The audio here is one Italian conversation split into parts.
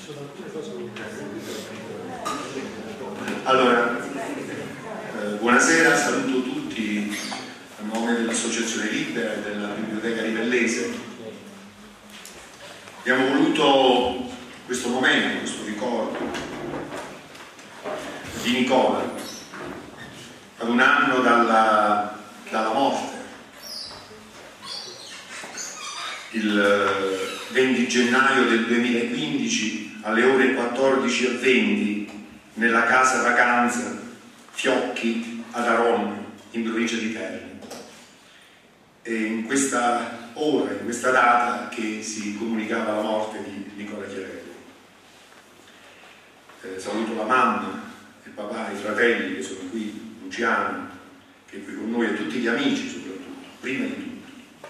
Allora, buonasera, saluto tutti a nome dell'Associazione Libera e della Biblioteca Rivellese. Abbiamo voluto questo momento, questo ricordo di Nicola, ad un anno dalla morte, il 20 gennaio del 2015 alle ore 14:20 nella casa vacanza Fiocchi ad Aron, in provincia di Terni. E in questa ora, in questa data, che si comunicava la morte di Nicola Chiarelli. Saluto la mamma, il papà, i fratelli che sono qui, Luciano, che è qui con noi, e tutti gli amici soprattutto, prima di tutto.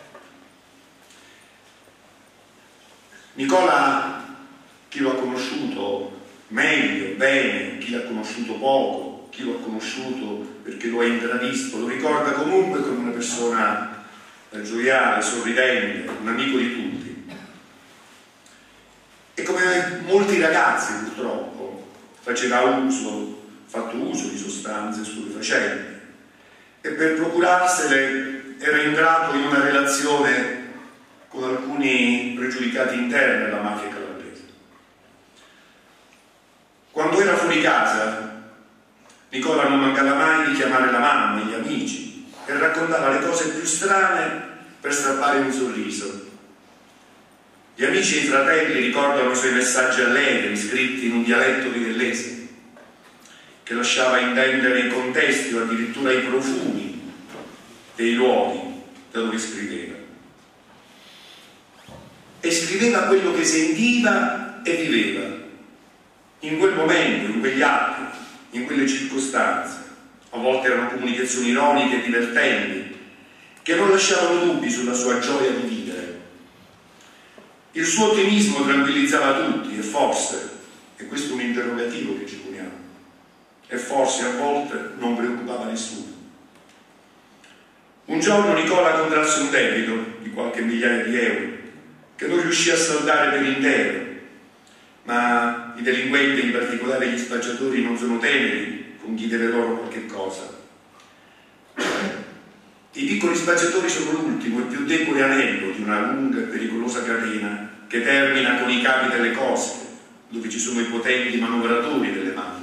Nicola, chi lo ha conosciuto meglio, bene, chi l'ha conosciuto poco, chi lo ha conosciuto perché lo ha intravisto, lo ricorda comunque come una persona gioviale, sorridente, un amico di tutti. E come molti ragazzi purtroppo faceva fatto uso di sostanze stupefacenti e per procurarsele era entrato in una relazione con alcuni pregiudicati interni alla mafia calabrese. Quando era fuori casa, Nicola non mancava mai di chiamare la mamma e gli amici e raccontava le cose più strane per strappare un sorriso. Gli amici e i fratelli ricordano i suoi messaggi allegri, scritti in un dialetto rivellese, che lasciava intendere i contesti o addirittura i profumi dei luoghi da dove scriveva. E scriveva quello che sentiva e viveva in quel momento, in quegli atti, in quelle circostanze. A volte erano comunicazioni ironiche e divertenti che non lasciavano dubbi sulla sua gioia di vivere. Il suo ottimismo tranquillizzava tutti e forse, e questo è un interrogativo che ci poniamo, e forse a volte non preoccupava nessuno. Un giorno Nicola contrasse un debito di qualche migliaia di euro che non riuscì a saldare per intero, ma i delinquenti, in particolare gli spacciatori, non sono teneri con chi deve loro qualche cosa. I piccoli spacciatori sono l'ultimo e più debole anello di una lunga e pericolosa catena che termina con i capi delle cosche, dove ci sono i potenti manovratori delle mafie.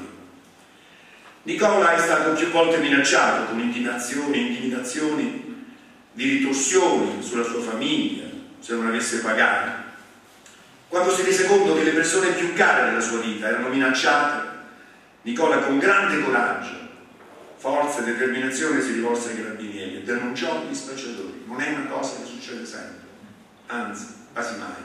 Nicola è stato più volte minacciato con intimidazioni di ritorsioni sulla sua famiglia se non avesse pagato. Quando si rese conto che le persone più care della sua vita erano minacciate, Nicola, con grande coraggio, forza e determinazione, si rivolse ai carabinieri e denunciò gli spacciatori. Non è una cosa che succede sempre, anzi, quasi mai.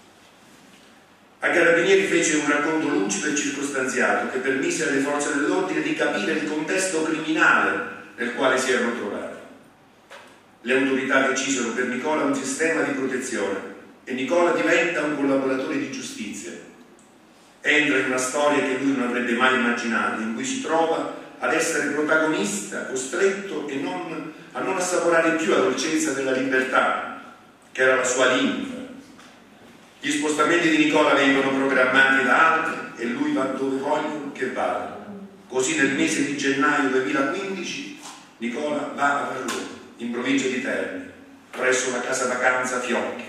Ai carabinieri fece un racconto lucido e circostanziato che permise alle forze dell'ordine di capire il contesto criminale nel quale si erano trovati. Le autorità decisero per Nicola un sistema di protezione e Nicola diventa un collaboratore di giustizia. Entra in una storia che lui non avrebbe mai immaginato, in cui si trova ad essere protagonista, costretto a non assaporare più la dolcezza della libertà, che era la sua lingua. Gli spostamenti di Nicola vengono programmati da altri e lui va dove vogliono che vada. Così nel mese di gennaio 2015 Nicola va a Varrone, in provincia di Terni, presso la casa vacanza Fiocchi.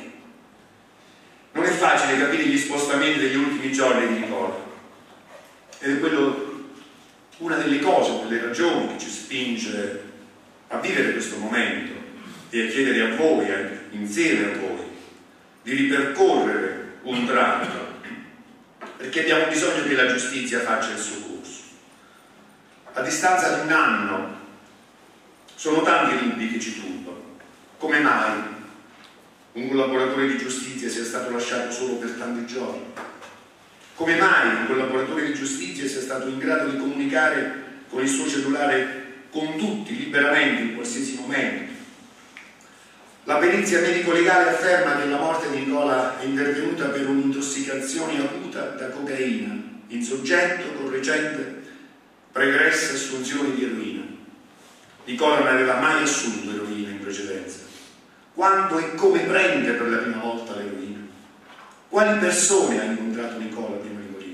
Non è facile capire gli spostamenti degli ultimi giorni di Nicola ed è una delle cose, delle ragioni che ci spinge a vivere questo momento e a chiedere a voi, insieme a voi, di ripercorrere un tratto, perché abbiamo bisogno che la giustizia faccia il suo corso. A distanza di un anno sono tanti i dubbi che ci turbano. Come mai un collaboratore di giustizia sia stato lasciato solo per tanti giorni? Come mai un collaboratore di giustizia sia stato in grado di comunicare con il suo cellulare con tutti liberamente in qualsiasi momento? La perizia medico-legale afferma che la morte di Nicola è intervenuta per un'intossicazione acuta da cocaina in soggetto con recente pregresse assunzioni di eroina. Nicola non aveva mai assunto eroina in precedenza. Quando e come prende per la prima volta l'eroina? Quali persone ha incontrato Nicola prima di morire?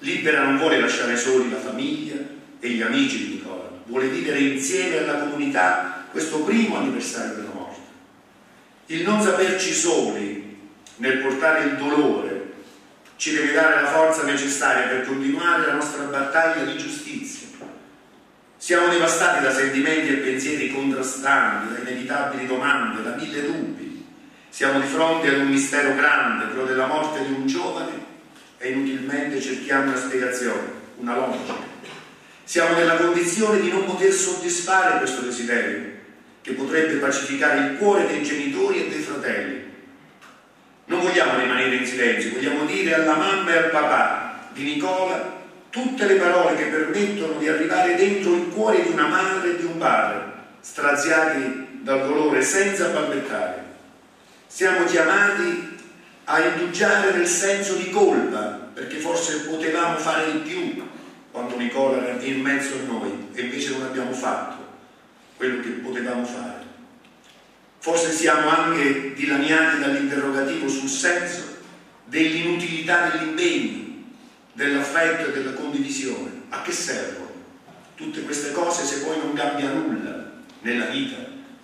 Libera non vuole lasciare soli la famiglia e gli amici di Nicola, vuole vivere insieme alla comunità questo primo anniversario della morte. Il non saperci soli nel portare il dolore ci deve dare la forza necessaria per continuare la nostra battaglia di giustizia. Siamo devastati da sentimenti e pensieri contrastanti, da inevitabili domande, da mille dubbi. Siamo di fronte ad un mistero grande, quello della morte di un giovane, e inutilmente cerchiamo una spiegazione, una logica. Siamo nella condizione di non poter soddisfare questo desiderio, che potrebbe pacificare il cuore dei genitori e dei fratelli. Non vogliamo rimanere in silenzio, vogliamo dire alla mamma e al papà di Nicola tutte le parole che permettono di arrivare dentro il cuore di una madre e di un padre, straziati dal dolore senza balbettare. Siamo chiamati a indugiare nel senso di colpa, perché forse potevamo fare di più quando Nicola era in mezzo a noi e invece non abbiamo fatto quello che potevamo fare. Forse siamo anche dilaniati dall'interrogativo sul senso dell'inutilità dell'impegno, dell'affetto e della condivisione. A che servono tutte queste cose se poi non cambia nulla nella vita?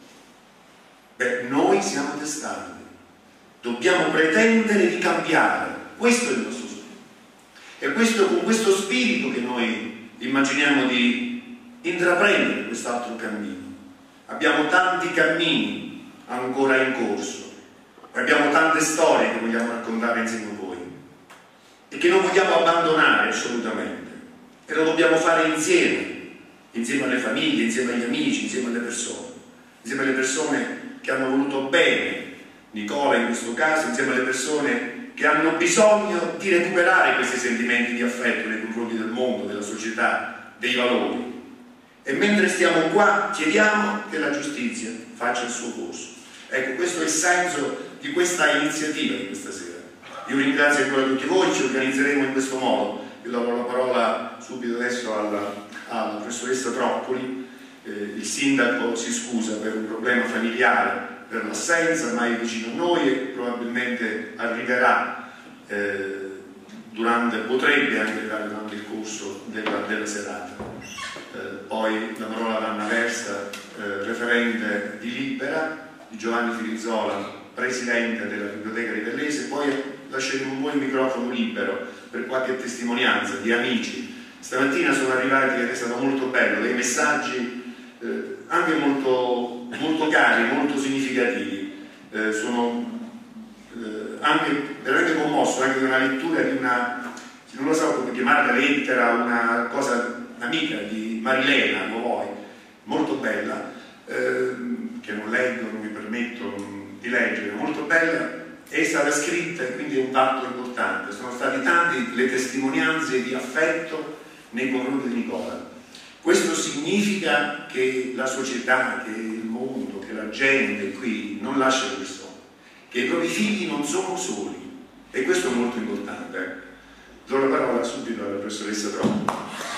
Beh, noi siamo testardi, dobbiamo pretendere di cambiare, questo è il nostro spirito. E questo, con questo spirito che noi immaginiamo di intraprendere quest'altro cammino. Abbiamo tanti cammini ancora in corso, abbiamo tante storie che vogliamo raccontare insieme a voi e che non vogliamo abbandonare assolutamente, e lo dobbiamo fare insieme alle famiglie, insieme agli amici, insieme alle persone che hanno voluto bene Nicola in questo caso, insieme alle persone che hanno bisogno di recuperare questi sentimenti di affetto nei confronti del mondo, della società, dei valori. E mentre stiamo qua chiediamo che la giustizia faccia il suo corso. Ecco, questo è il senso di questa iniziativa di questa sera. Io ringrazio ancora tutti voi, ci organizzeremo in questo modo. Io do la parola subito adesso alla professoressa Troccoli. Il sindaco si scusa per un problema familiare, per l'assenza, ma è vicino a noi e probabilmente arriverà potrebbe anche arrivare durante il corso della serata. Poi la parola ad Anna Versa, referente di Libera, di Giovanni Firizzola, presidente della Biblioteca Rivellese. Poi lasceremo un po' il microfono libero per qualche testimonianza di amici. Stamattina sono arrivati, ed è stato molto bello, dei messaggi anche molto, molto cari, molto significativi. Sono anche veramente commosso anche da una lettura di una, non lo so come chiamarla, lettera, una cosa amica di Marilena, lo vuoi, molto bella, che non leggo, non mi permetto di leggere, molto bella, è stata scritta e quindi è un fatto importante. Sono state tante le testimonianze di affetto nei confronti di Nicola. Questo significa che la società, che il mondo, che la gente qui non lascia le persone, che i propri figli non sono soli, e questo è molto importante. Do la parola subito alla professoressa Troccoli.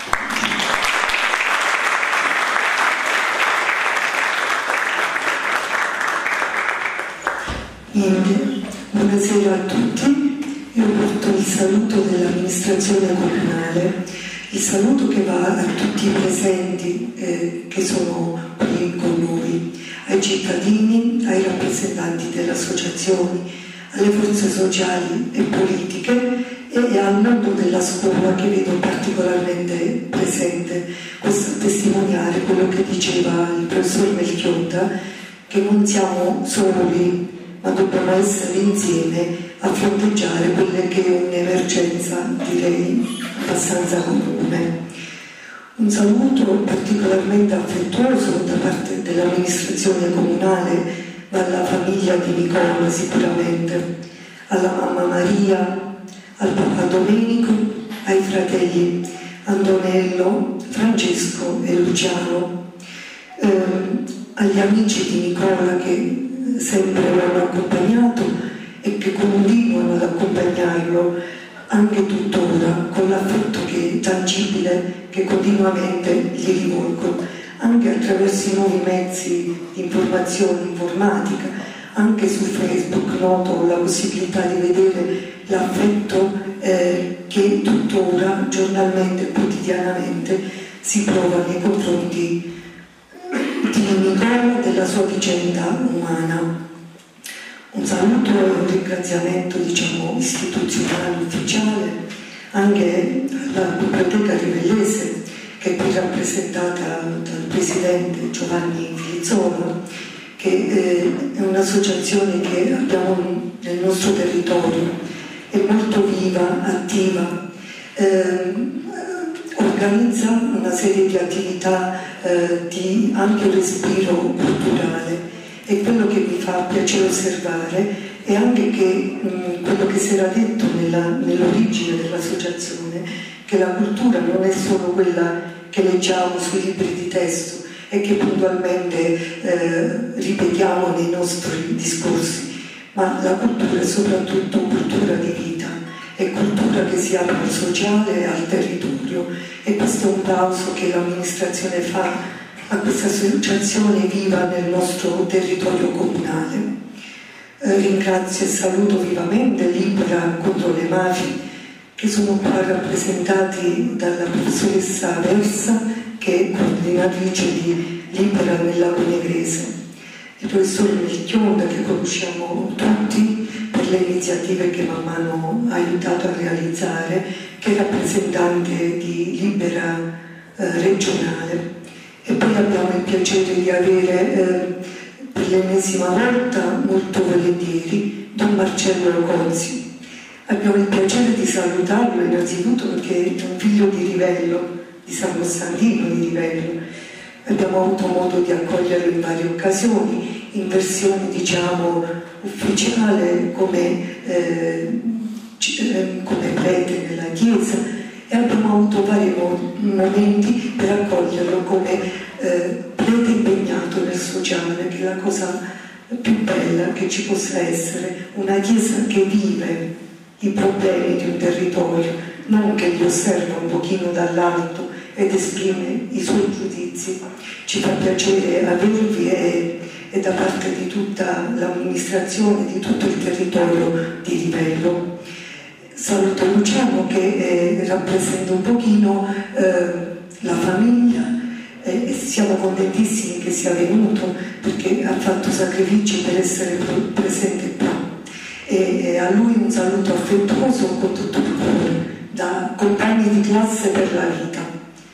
Buonasera a tutti. Io porto il saluto dell'amministrazione comunale, il saluto che va a tutti i presenti che sono qui con noi, ai cittadini, ai rappresentanti delle associazioni, alle forze sociali e politiche e al mondo della scuola, che vedo particolarmente presente. Questo a testimoniare quello che diceva il professor Melchiotta, che non siamo soli, ma dobbiamo essere insieme a fronteggiare quella che è un'emergenza, direi, abbastanza comune. Un saluto particolarmente affettuoso da parte dell'amministrazione comunale, dalla famiglia di Nicola sicuramente, alla mamma Maria, al papà Domenico, ai fratelli Antonello, Francesco e Luciano, agli amici di Nicola che sempre lo hanno accompagnato e che continuano ad accompagnarlo anche tuttora con l'affetto che è tangibile che continuamente gli rivolgo, anche attraverso i nuovi mezzi di informazione informatica. Anche su Facebook noto la possibilità di vedere l'affetto che che tuttora, giornalmente e quotidianamente, si prova nei confronti di Nicola, della sua vicenda umana. Un saluto e un ringraziamento, istituzionale, ufficiale, anche alla Biblioteca Rivellese, che è qui rappresentata dal presidente Giovanni Filizzola, che è un'associazione che abbiamo nel nostro territorio, è molto viva, attiva, organizza una serie di attività di ampio respiro culturale, e quello che mi fa piacere osservare è anche che quello che si era detto nell'origine dell'associazione, che la cultura non è solo quella che leggiamo sui libri di testo e che puntualmente ripetiamo nei nostri discorsi, ma la cultura è soprattutto cultura di vita, è cultura che si apre al sociale e al territorio, e questo è un plauso che l'amministrazione fa a questa associazione viva nel nostro territorio comunale. Ringrazio e saluto vivamente Libera contro le mafie, che sono qua rappresentati dalla professoressa Versa, che è coordinatrice di Libera nel Lago Negrese, il professor Melchionda, che conosciamo tutti per le iniziative che man mano ha aiutato a realizzare, che è rappresentante di Libera regionale. E poi abbiamo il piacere di avere per l'ennesima volta, molto volentieri, Don Marcello Cozzi. Abbiamo il piacere di salutarlo innanzitutto perché è un figlio di Rivello, di San Costantino di Rivello. Abbiamo avuto modo di accoglierlo in varie occasioni, in versione ufficiale come prete nella Chiesa, e abbiamo avuto vari momenti per accoglierlo come prete impegnato nel sociale, che è la cosa più bella che ci possa essere, una Chiesa che vive i problemi di un territorio, non che li osserva un pochino dall'alto ed esprime i suoi giudizi. Ci fa piacere avervi e da parte di tutta l'amministrazione, di tutto il territorio di Rivello. Saluto Luciano che rappresenta un pochino la famiglia, e siamo contentissimi che sia venuto perché ha fatto sacrifici per essere presente qua, e a lui un saluto affettuoso con tutto il cuore, da compagni di classe per la vita.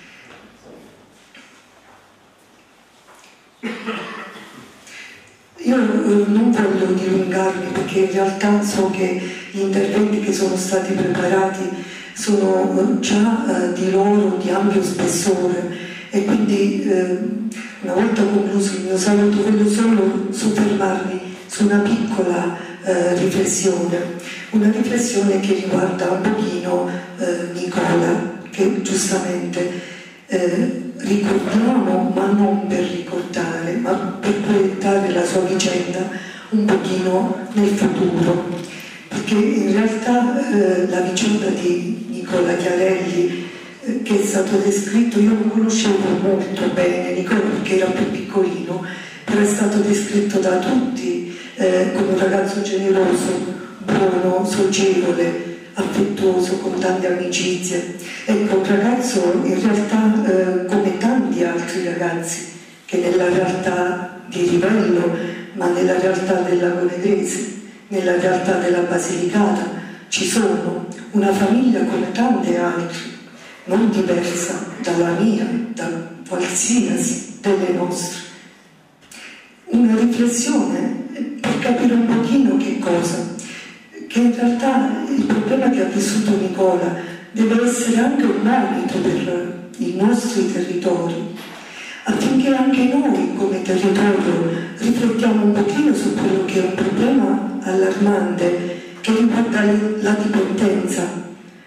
Io non voglio dilungarmi perché in realtà so che gli interventi che sono stati preparati sono già di loro di ampio spessore, e quindi una volta concluso il mio saluto voglio solo soffermarmi su una piccola riflessione che riguarda un pochino Nicola, che giustamente ricordiamo, ma non per ricordare, ma per proiettare la sua vicenda un pochino nel futuro, perché in realtà la vicenda di Nicola Chiarelli, che è stato descritto, io non conoscevo molto bene Nicola perché era più piccolino, però è stato descritto da tutti come un ragazzo generoso, buono, socievole, affettuoso, con tante amicizie. Ecco, un ragazzo in realtà come tanti altri ragazzi che nella realtà di Rivello, ma nella realtà del Lago Negrese, nella realtà della Basilicata, ci sono una famiglia come tante altre, non diversa dalla mia, da qualsiasi delle nostre. Una riflessione per capire un pochino che cosa, che in realtà il problema che ha vissuto Nicola deve essere anche un monito per i nostri territori, affinché anche noi come territorio riflettiamo un pochino su quello che è un problema allarmante che riguarda la dipendenza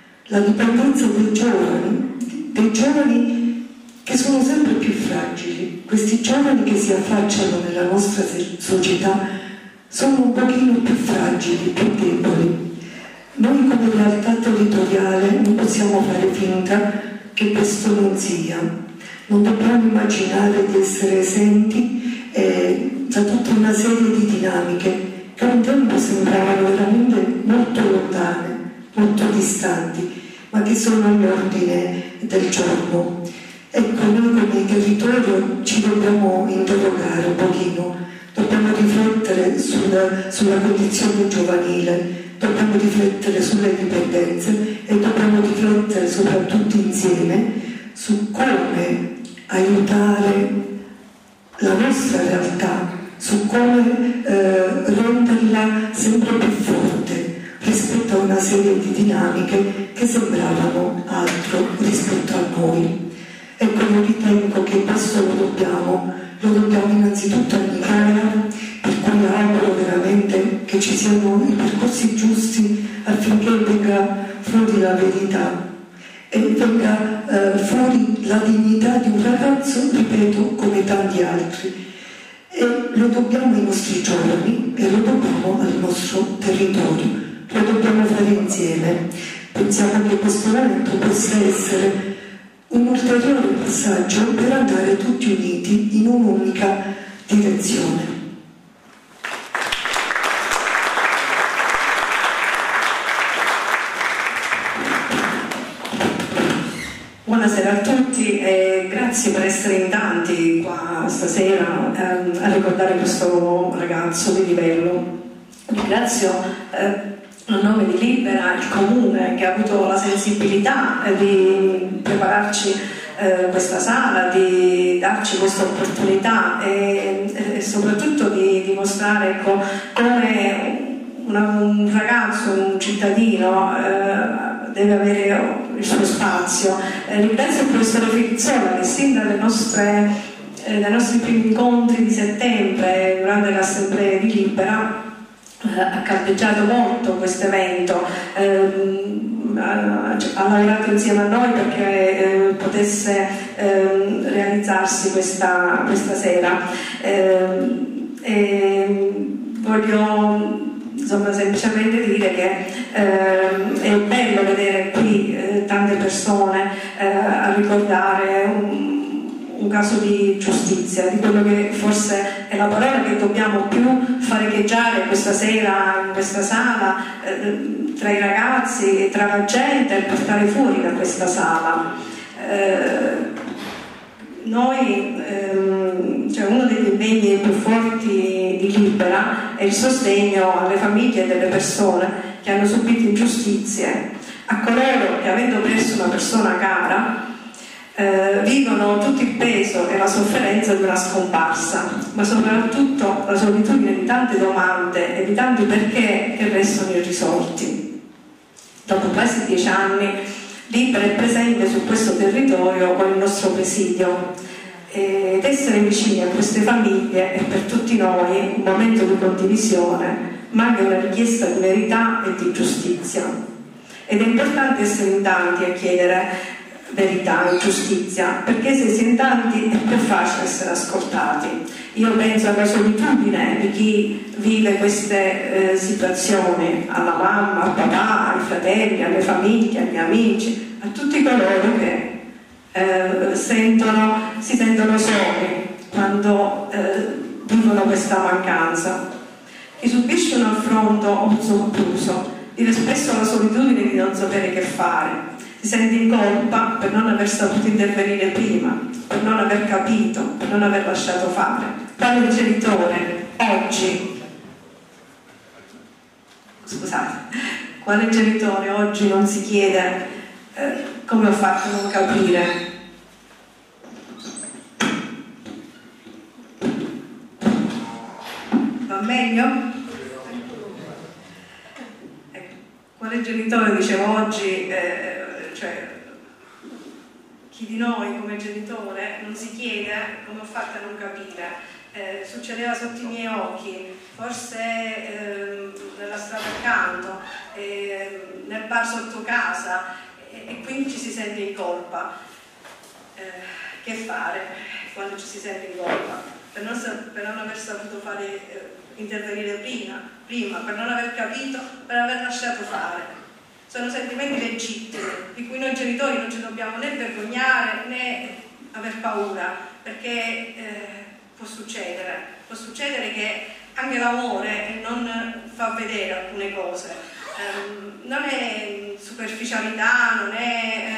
dei giovani che sono sempre più fragili. Questi giovani che si affacciano nella nostra società sono un pochino più fragili, più deboli. Noi come realtà territoriale non possiamo fare finta che questo non sia. Non dobbiamo immaginare di essere esenti da tutta una serie di dinamiche che un tempo sembravano veramente molto lontane, molto distanti, ma che sono all'ordine del giorno. Ecco, noi come territorio ci dobbiamo interrogare un pochino, dobbiamo riflettere sulla condizione giovanile, dobbiamo riflettere sulle dipendenze e dobbiamo riflettere soprattutto insieme su come aiutare la nostra realtà, su come renderla sempre più forte rispetto a una serie di dinamiche che sembravano altro rispetto a noi. Ecco, io ritengo che questo lo dobbiamo innanzitutto all'Italia, per cui auguro veramente che ci siano i percorsi giusti affinché venga fuori la verità e venga fuori la dignità di un ragazzo, ripeto, come tanti altri. E lo dobbiamo ai nostri giovani e lo dobbiamo al nostro territorio, lo dobbiamo fare insieme. Pensiamo che questo momento possa essere un ulteriore passaggio per andare tutti uniti in un'unica direzione. Buonasera a tutti e grazie per essere in tanti qua stasera a ricordare questo ragazzo di livello. Ringrazio a nome di Libera il Comune che ha avuto la sensibilità di prepararci questa sala, di darci questa opportunità e soprattutto di dimostrare come un ragazzo, un cittadino deve avere il suo spazio. Ringrazio il professore Filizzola che sin dai nostri primi incontri di settembre durante le assemblee di Libera ha campeggiato molto questo evento, ha lavorato insieme a noi perché potesse realizzarsi questa sera. Voglio semplicemente dire che è bello vedere qui tante persone a ricordare un caso di giustizia, di quello che forse è la parola che dobbiamo più far echeggiare questa sera in questa sala, tra i ragazzi, tra la gente, e portare fuori da questa sala. Noi, uno degli impegni più forti di Libera è il sostegno alle famiglie delle persone che hanno subito ingiustizie, a coloro che, avendo perso una persona cara, vivono tutto il peso e la sofferenza di una scomparsa, ma soprattutto la solitudine di tante domande e di tanti perché che restano irrisolti. Dopo quasi 10 anni Libera è presente su questo territorio con il nostro presidio ed essere vicini a queste famiglie è per tutti noi un momento di condivisione, ma anche una richiesta di verità e di giustizia. Ed è importante essere in tanti a chiedere verità e giustizia, perché se si è in tanti è più facile essere ascoltati. Io penso alla solitudine di chi vive queste situazioni, alla mamma, al papà, ai fratelli, alle famiglie, agli amici, a tutti coloro che si sentono soli quando vivono questa mancanza. Chi subisce un affronto o un sopruso vive spesso la solitudine di non sapere che fare. Si sente in colpa per non aver saputo intervenire prima, per non aver capito, per non aver lasciato fare. Quale genitore oggi non si chiede come ho fatto a non capire? Va meglio? Quale genitore, dicevo oggi, chi di noi come genitore non si chiede come ho fatto a non capire? Succedeva sotto i miei occhi, forse nella strada accanto, nel bar sotto casa, e quindi ci si sente in colpa. Che fare quando ci si sente in colpa? Per non aver saputo intervenire prima, per non aver capito, per aver lasciato fare. Sono sentimenti legittimi di cui noi genitori non ci dobbiamo né vergognare né aver paura, perché può succedere che anche l'amore non fa vedere alcune cose, non è superficialità, non è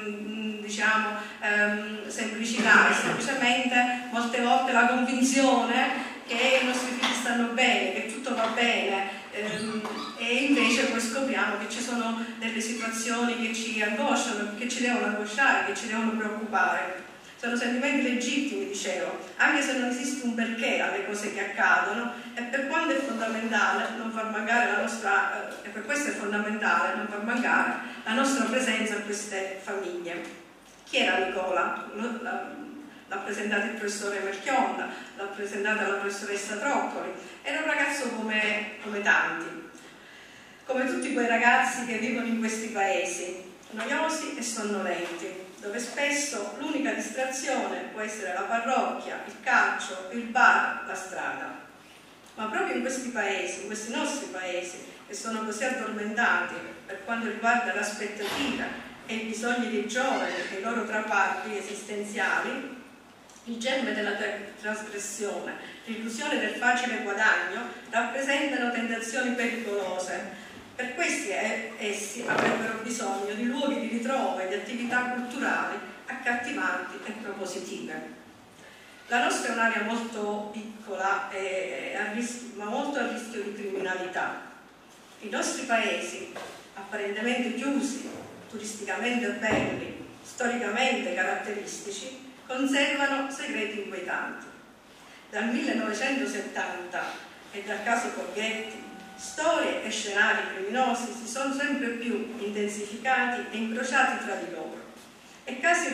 semplicità, è semplicemente molte volte la convinzione che i nostri figli stanno bene, che tutto va bene, e invece poi scopriamo che ci sono delle situazioni che ci angosciano, che ci devono angosciare, che ci devono preoccupare. Sono sentimenti legittimi, dicevo, anche se non esiste un perché alle cose che accadono, e per quanto è fondamentale non far mancare la nostra, e per questo è fondamentale non far mancare la nostra presenza in queste famiglie. Chi era Nicola? L'ha presentato il professore Marchionda, l'ha presentata la professoressa Troccoli. Era un ragazzo come tanti, come tutti quei ragazzi che vivono in questi paesi, noiosi e sonnolenti, dove spesso l'unica distrazione può essere la parrocchia, il calcio, il bar, la strada. Ma proprio in questi paesi, in questi nostri paesi, che sono così addormentati per quanto riguarda l'aspettativa e i bisogni dei giovani e i loro traguardi esistenziali, il germe della trasgressione, l'illusione del facile guadagno rappresentano tentazioni pericolose. Per questi essi avrebbero bisogno di luoghi di ritrovo e di attività culturali accattivanti e propositive. La nostra è un'area molto piccola ma molto a rischio di criminalità. I nostri paesi, apparentemente chiusi, turisticamente belli, storicamente caratteristici, conservano segreti inquietanti. Dal 1970 e dal caso Borghetti, storie e scenari criminosi si sono sempre più intensificati e incrociati tra di loro, e i casi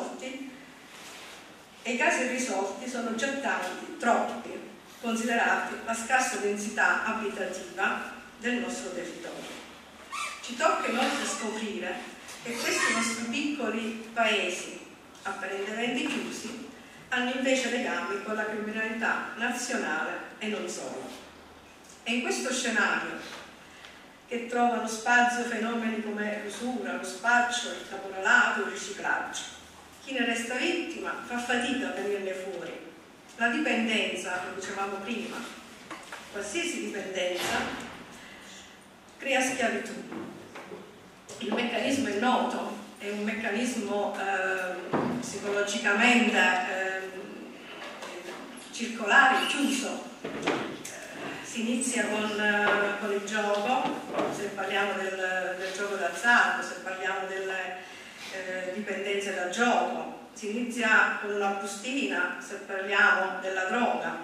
irrisolti sono già tanti, troppi, considerati la scarsa densità abitativa del nostro territorio. Ci tocca inoltre scoprire che questi nostri piccoli paesi, apparentemente chiusi, hanno invece legami con la criminalità nazionale e non solo. E in questo scenario, che trovano spazio fenomeni come l'usura, lo spaccio, il caporalato, il riciclaggio, chi ne resta vittima fa fatica a venirne fuori. La dipendenza, lo dicevamo prima, qualsiasi dipendenza crea schiavitù. Il meccanismo è noto, è un meccanismo psicologicamente circolare, chiuso. Si inizia con il gioco, se parliamo del gioco d'azzardo, se parliamo delle dipendenze da gioco, si inizia con una bustina, se parliamo della droga,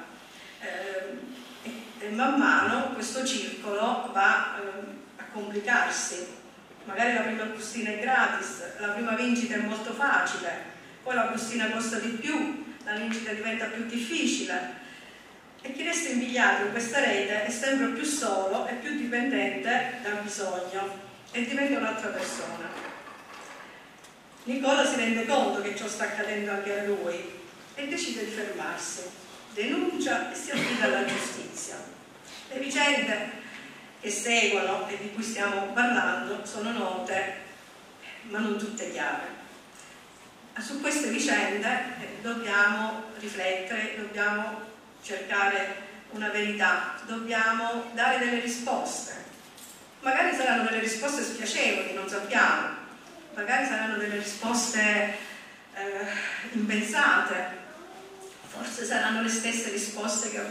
e man mano questo circolo va a complicarsi. Magari la prima bustina è gratis, la prima vincita è molto facile, poi la bustina costa di più, la vincita diventa più difficile, e chi resta impigliato in questa rete è sempre più solo e più dipendente dal bisogno e diventa un'altra persona. Nicola si rende conto che ciò sta accadendo anche a lui e decide di fermarsi, denuncia e si affida alla giustizia. Le vicende che seguono e di cui stiamo parlando sono note, ma non tutte chiare. Su queste vicende dobbiamo riflettere, dobbiamo cercare una verità, dobbiamo dare delle risposte. Magari saranno delle risposte spiacevoli, non sappiamo, magari saranno delle risposte impensate, forse saranno le stesse risposte che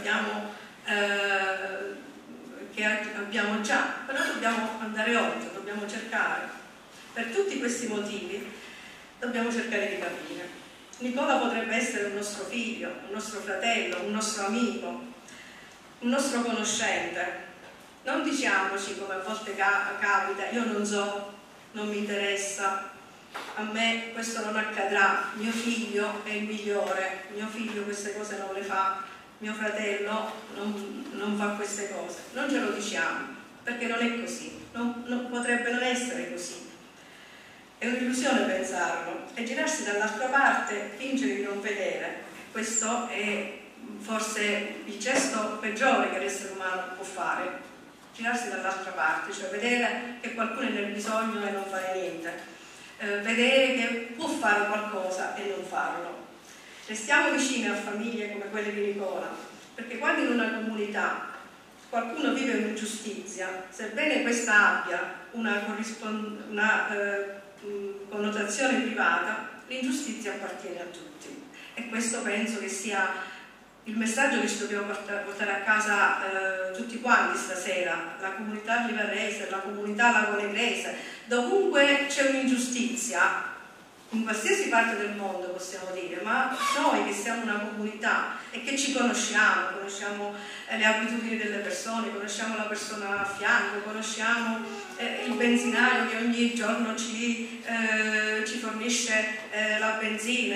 abbiamo già, però dobbiamo andare oltre, dobbiamo cercare. Per tutti questi motivi dobbiamo cercare di capire. Nicola potrebbe essere un nostro figlio, un nostro fratello, un nostro amico, un nostro conoscente. Non diciamoci, come a volte capita, io non so, non mi interessa, a me questo non accadrà, mio figlio è il migliore, mio figlio queste cose non le fa, mio fratello non fa queste cose. Non ce lo diciamo, perché non è così, potrebbe non essere così. È un'illusione pensarlo, e girarsi dall'altra parte, fingere di non vedere. Questo è forse il gesto peggiore che l'essere umano può fare, girarsi dall'altra parte, cioè vedere che qualcuno è nel bisogno e non fare niente, vedere che può fare qualcosa e non farlo. Restiamo vicini a famiglie come quelle di Nicola, perché quando in una comunità qualcuno vive un'ingiustizia, sebbene questa abbia una connotazione privata, l'ingiustizia appartiene a tutti. E questo penso che sia il messaggio che ci dobbiamo portare a casa tutti quanti stasera, la comunità rivarese, la comunità lagonegrese, dovunque c'è un'ingiustizia, in qualsiasi parte del mondo possiamo dire, ma noi che siamo una comunità e che ci conosciamo le abitudini delle persone, conosciamo la persona a fianco, conosciamo il benzinaio che ogni giorno ci fornisce la benzina,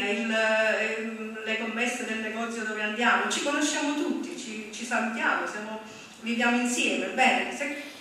le commesse del negozio dove andiamo, ci conosciamo tutti, ci salutiamo, viviamo insieme. Bene,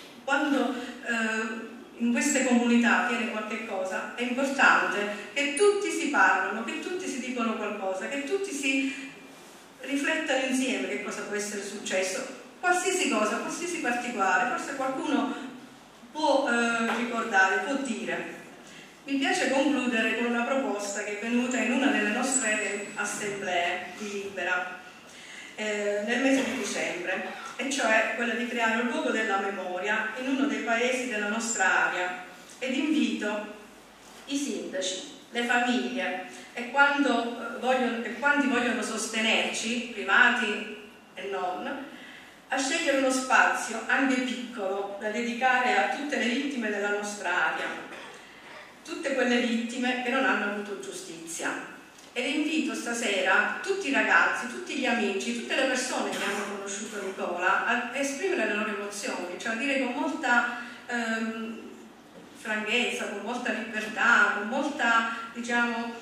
quando in queste comunità avviene qualche cosa, è importante che tutti si parlano, che tutti si dicono qualcosa, che tutti si riflettano insieme che cosa può essere successo, qualsiasi cosa, qualsiasi particolare, forse qualcuno può ricordare, può dire. Mi piace concludere con una proposta che è venuta in una delle nostre assemblee di Libera nel mese di dicembre, e cioè quella di creare un luogo della memoria in uno dei paesi della nostra area, ed invito i sindaci, le famiglie e quanti vogliono sostenerci, privati e non, a scegliere uno spazio anche piccolo da dedicare a tutte le vittime della nostra area, tutte quelle vittime che non hanno avuto giustizia. Ed invito stasera tutti i ragazzi, tutti gli amici, tutte le persone che hanno conosciuto Nicola a esprimere le loro emozioni, cioè a dire con molta franchezza, con molta libertà, con molta, diciamo,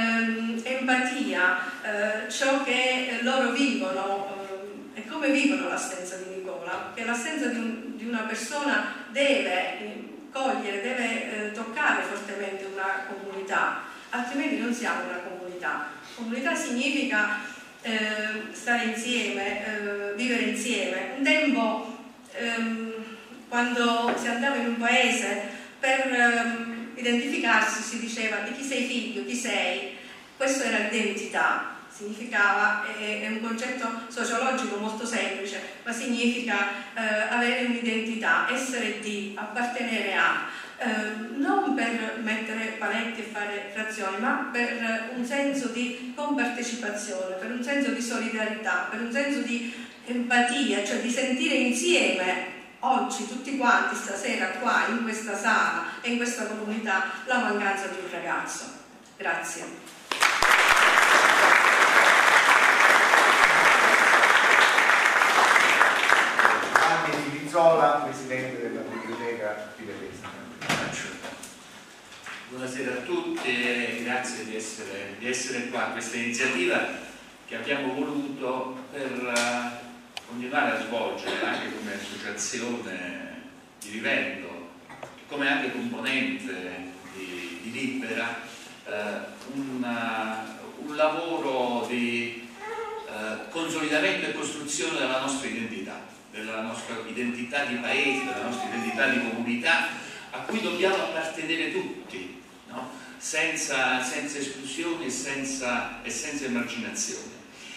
empatia ciò che loro vivono e come vivono l'assenza di Nicola, che l'assenza di una persona deve cogliere, deve toccare fortemente una comunità, altrimenti non siamo una comunità. Comunità significa stare insieme, vivere insieme. Un tempo, quando si andava in un paese, per identificarsi si diceva di chi sei figlio, chi sei. Questo era l'identità, significava, è un concetto sociologico molto semplice, ma significa avere un'identità, essere di, appartenere a. Non per mettere paletti e fare frazioni, ma per un senso di compartecipazione, per un senso di solidarietà, per un senso di empatia, cioè di sentire insieme oggi tutti quanti stasera qua in questa sala e in questa comunità la mancanza di un ragazzo. Grazie. Giovanni Di Pizzola, Presidente della Biblioteca Fidelese. Buonasera a tutti e grazie di essere qua. Questa iniziativa che abbiamo voluto per continuare a svolgere anche come associazione di livello, come anche componente di Libera, un lavoro di consolidamento e costruzione della nostra identità di paese, della nostra identità di comunità, a cui dobbiamo appartenere tutti, no? senza esclusioni e senza emarginazione.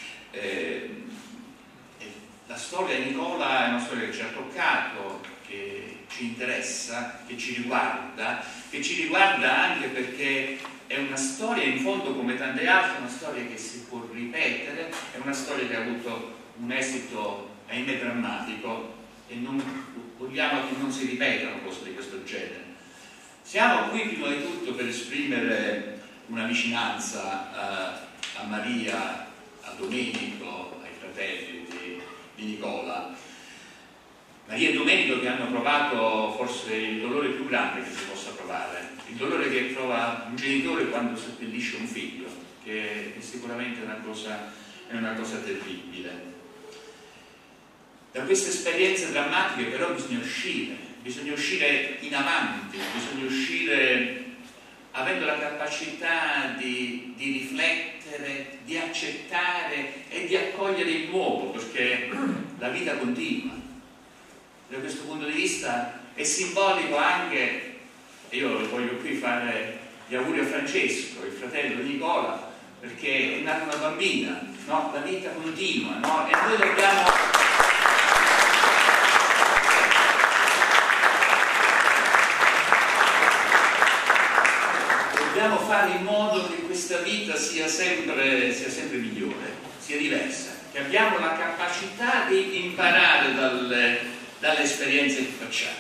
La storia di Nicola è una storia che ci ha toccato, che ci interessa, che ci riguarda anche perché è una storia, in fondo come tante altre, una storia che si può ripetere, è una storia che ha avuto un esito ahimè drammatico e non vogliamo che non si ripetano cose di questo genere. Siamo qui prima di tutto per esprimere una vicinanza a Maria, a Domenico, ai fratelli di Nicola. Maria e Domenico che hanno provato forse il dolore più grande che si possa provare, il dolore che prova un genitore quando seppellisce un figlio, che sicuramente è una cosa terribile. Da queste esperienze drammatiche però bisogna uscire in avanti, bisogna uscire avendo la capacità di riflettere, di accettare e di accogliere il nuovo, perché la vita continua. Da questo punto di vista è simbolico anche, e io voglio qui fare gli auguri a Francesco, il fratello di Nicola, perché è nata una bambina, no? La vita continua, no? E noi dobbiamo... dobbiamo fare in modo che questa vita sia sempre migliore, sia diversa, che abbiamo la capacità di imparare dalle esperienze che facciamo.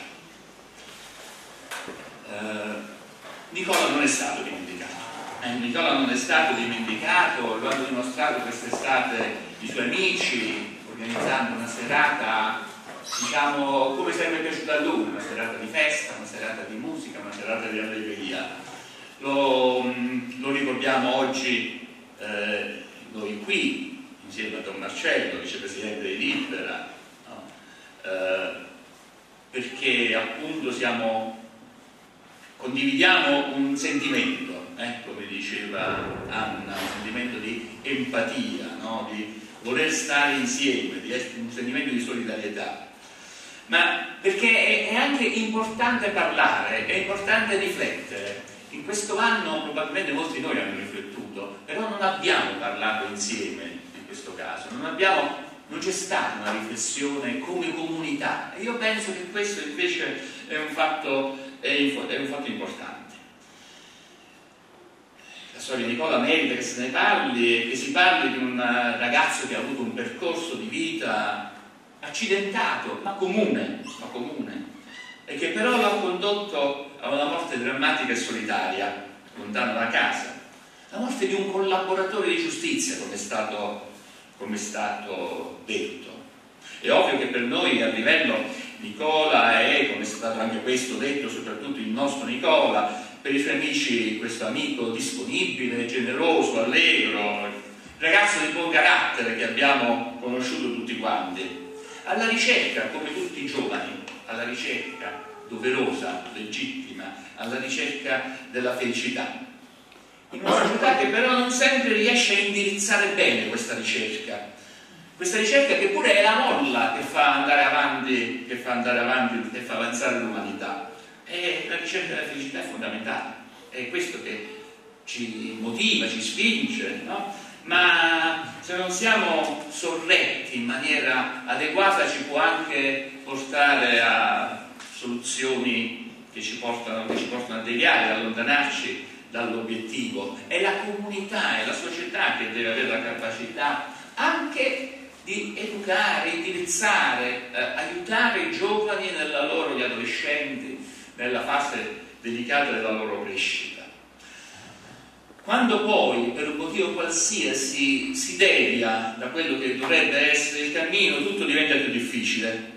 Nicola non è stato dimenticato. Nicola non è stato dimenticato, lo hanno dimostrato quest'estate i suoi amici, organizzando una serata, diciamo, come sarebbe piaciuta a lui, una serata di festa, una serata di musica, una serata di allegria. Lo ricordiamo oggi noi qui, insieme a Don Marcello, vicepresidente di Libera, no? Perché appunto condividiamo un sentimento, come diceva Anna, un sentimento di empatia, no? Di voler stare insieme, un sentimento di solidarietà. Ma perché è anche importante parlare, è importante riflettere. In questo anno probabilmente molti di noi hanno riflettuto, però non abbiamo parlato insieme in questo caso, non c'è stata una riflessione come comunità, e io penso che questo invece è un fatto importante. La storia di Nicola merita che se ne parli, e che si parli di un ragazzo che ha avuto un percorso di vita accidentato, ma comune, e che però l'ha condotto a una morte drammatica e solitaria, lontano da casa, la morte di un collaboratore di giustizia, come è stato detto. È ovvio che per noi a livello Nicola è, come è stato anche questo detto, soprattutto il nostro Nicola, per i suoi amici questo amico disponibile, generoso, allegro, ragazzo di buon carattere che abbiamo conosciuto tutti quanti, alla ricerca, come tutti i giovani, alla ricerca doverosa, legittima, alla ricerca della felicità. In una società che però non sempre riesce a indirizzare bene questa ricerca che pure è la molla che fa andare avanti, che fa avanzare l'umanità. E la ricerca della felicità è fondamentale, è questo che ci motiva, ci spinge, no? Ma se non siamo sorretti in maniera adeguata ci può anche portare a soluzioni che ci portano a deviare, ad allontanarci dall'obiettivo. È la comunità, è la società che deve avere la capacità anche di educare, indirizzare, aiutare i giovani gli adolescenti nella fase delicata della loro crescita. Quando poi per un motivo qualsiasi si devia da quello che dovrebbe essere il cammino, tutto diventa più difficile.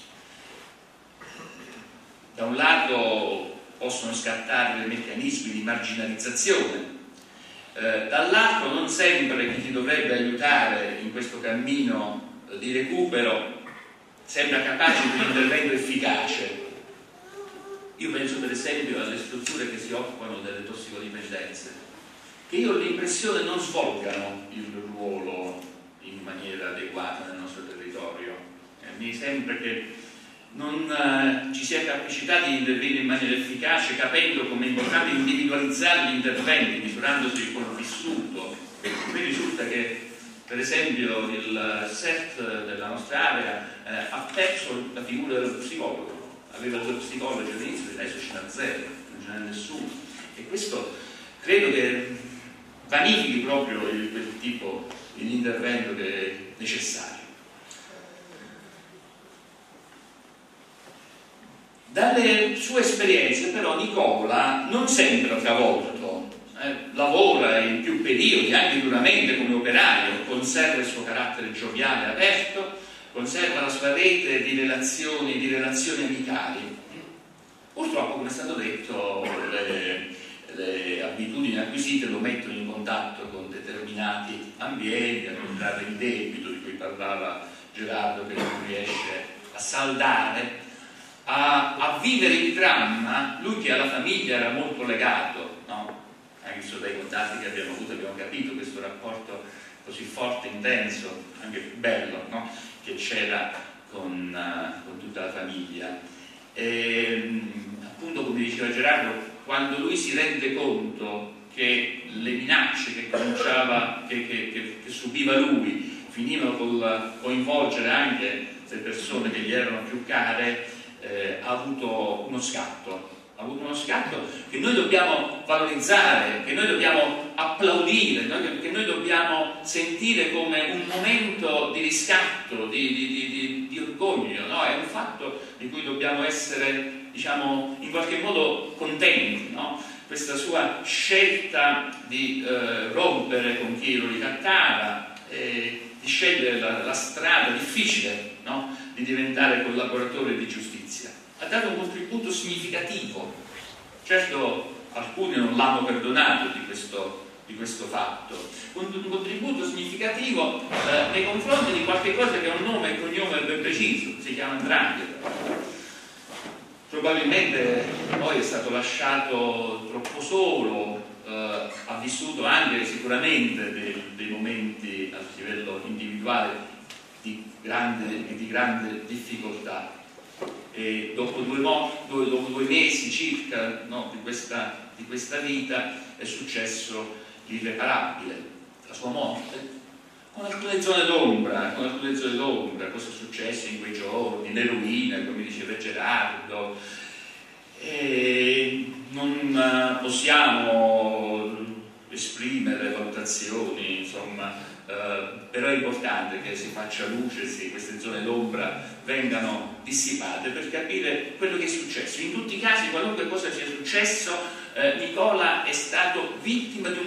Da un lato possono scattare dei meccanismi di marginalizzazione, dall'altro non sempre chi ti dovrebbe aiutare in questo cammino di recupero sembra capace di un intervento efficace. Io penso per esempio alle strutture che si occupano delle tossicodipendenze, che io ho l'impressione non svolgano il ruolo in maniera adeguata nel nostro territorio. Mi sembra che non ci sia capacità di intervenire in maniera efficace, capendo come è importante individualizzare gli interventi, misurandosi col vissuto. Mi risulta che per esempio il SERT della nostra area ha perso la figura dello psicologo. Aveva due psicologi all'inizio, adesso ce n'è zero, non ce n'è nessuno, e questo credo che vanifichi proprio quel tipo di intervento che è necessario. Dalle sue esperienze però Nicola non sembra travolto, lavora in più periodi, anche duramente come operaio, conserva il suo carattere gioviale e aperto, conserva la sua rete di relazioni amicali. Purtroppo, come è stato detto, le abitudini acquisite lo mettono in contatto con determinati ambienti, a contrarre il debito di cui parlava Gerardo, che non riesce a saldare, a vivere il dramma. Lui che alla famiglia era molto legato, no? Anche dai contatti che abbiamo avuto abbiamo capito questo rapporto così forte, intenso, anche bello, no? Che c'era con tutta la famiglia. E, appunto, come diceva Gerardo, quando lui si rende conto che le minacce che subiva lui finivano col coinvolgere anche le persone che gli erano più care, ha avuto uno scatto, avuto uno scatto che noi dobbiamo valorizzare, che noi dobbiamo applaudire, che noi dobbiamo sentire come un momento di riscatto, di orgoglio, no? È un fatto di cui dobbiamo essere, diciamo, in qualche modo contenti, no? Questa sua scelta di rompere con chi lo ricattava, di scegliere la strada difficile, no? Di diventare collaboratore di giustizia. Ha dato un contributo significativo. Certo, alcuni non l'hanno perdonato di questo fatto. Un contributo significativo nei confronti di qualche cosa che ha un nome e cognome ben preciso, si chiama 'ndrangheta. Probabilmente poi è stato lasciato troppo solo, ha vissuto anche sicuramente dei momenti a livello individuale di grande difficoltà. E dopo due mesi circa, no, di questa vita è successo l'irreparabile, la sua morte, con alcune zone d'ombra. Cosa è successo in quei giorni, l'eroina, come diceva Gerardo, e non possiamo esprimere valutazioni, insomma, però è importante che si faccia luce, se queste zone d'ombra vengano dissipate, per capire quello che è successo. In tutti i casi, qualunque cosa sia successo, Nicola è stato vittima di un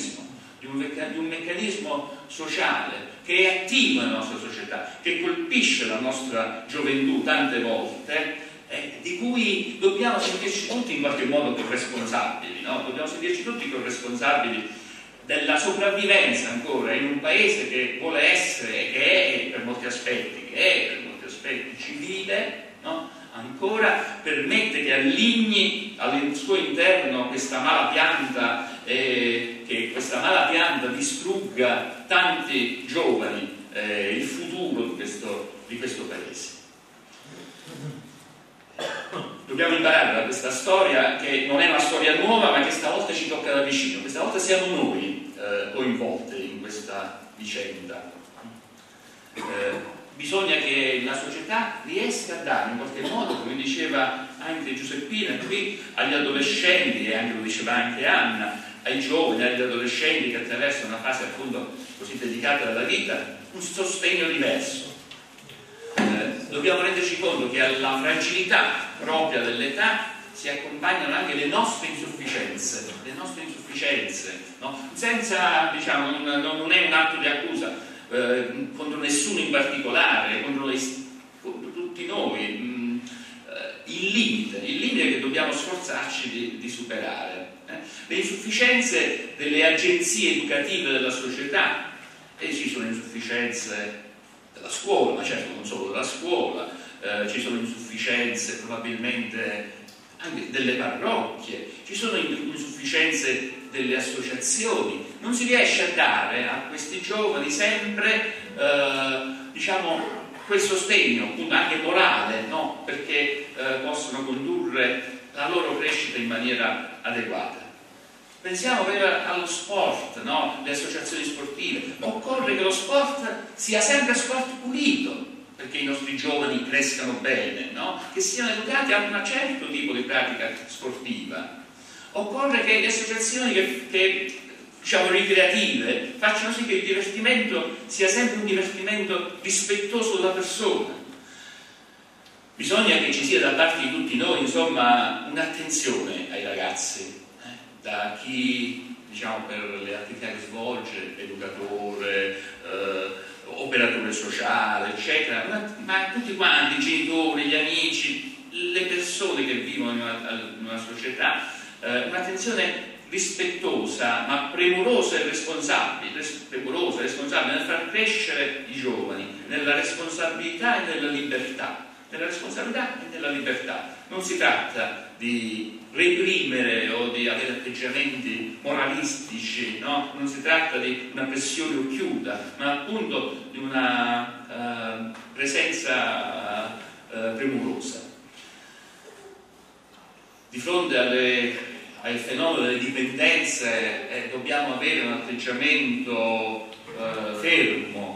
meccanismo sociale che è attivo nella nostra società, che colpisce la nostra gioventù tante volte, di cui dobbiamo sentirci tutti in qualche modo corresponsabili, no? Dobbiamo sentirci tutti corresponsabili della sopravvivenza ancora in un paese che vuole essere e che è per molti aspetti civile, no? Ancora permette che alligni al suo interno questa mala pianta, che questa mala pianta distrugga tanti giovani, il futuro di questo paese. Dobbiamo imparare da questa storia, che non è una storia nuova, ma che stavolta ci tocca da vicino. Questa volta siamo noi coinvolti in questa vicenda. Bisogna che la società riesca a dare in qualche modo, come diceva anche Giuseppina qui, agli adolescenti, e anche lo diceva anche Anna, ai giovani, agli adolescenti che attraversano una fase appunto così delicata della vita, un sostegno diverso. Dobbiamo renderci conto che alla fragilità propria dell'età si accompagnano anche le nostre insufficienze, no? Senza, diciamo, non è un atto di accusa contro nessuno in particolare, contro tutti noi, il limite che dobbiamo sforzarci di superare. Le insufficienze delle agenzie educative della società, ci sono insufficienze della scuola, ma certo non solo della scuola, ci sono insufficienze probabilmente anche delle parrocchie, ci sono insufficienze delle associazioni. Non si riesce a dare a questi giovani sempre diciamo quel sostegno anche morale, no? Perché possono condurre la loro crescita in maniera adeguata. Pensiamo allo sport, no? Le associazioni sportive. Occorre che lo sport sia sempre sport pulito, perché i nostri giovani crescano bene, no? Che siano educati a un certo tipo di pratica sportiva. Occorre che le associazioni che diciamo ricreative facciano sì che il divertimento sia sempre un divertimento rispettoso della persona. Bisogna che ci sia da parte di tutti noi, insomma, un'attenzione ai ragazzi, da chi, diciamo, per le attività che svolge, educatore, operatore sociale, eccetera, ma tutti quanti, i genitori, gli amici, le persone che vivono in una società, un'attenzione rispettosa, ma premurosa e responsabile nel far crescere i giovani nella responsabilità e nella libertà. Non si tratta di reprimere o di avere atteggiamenti moralistici, no? Non si tratta di una pressione occhiuta, ma appunto di una presenza premurosa. Di fronte al fenomeno delle dipendenze dobbiamo avere un atteggiamento fermo,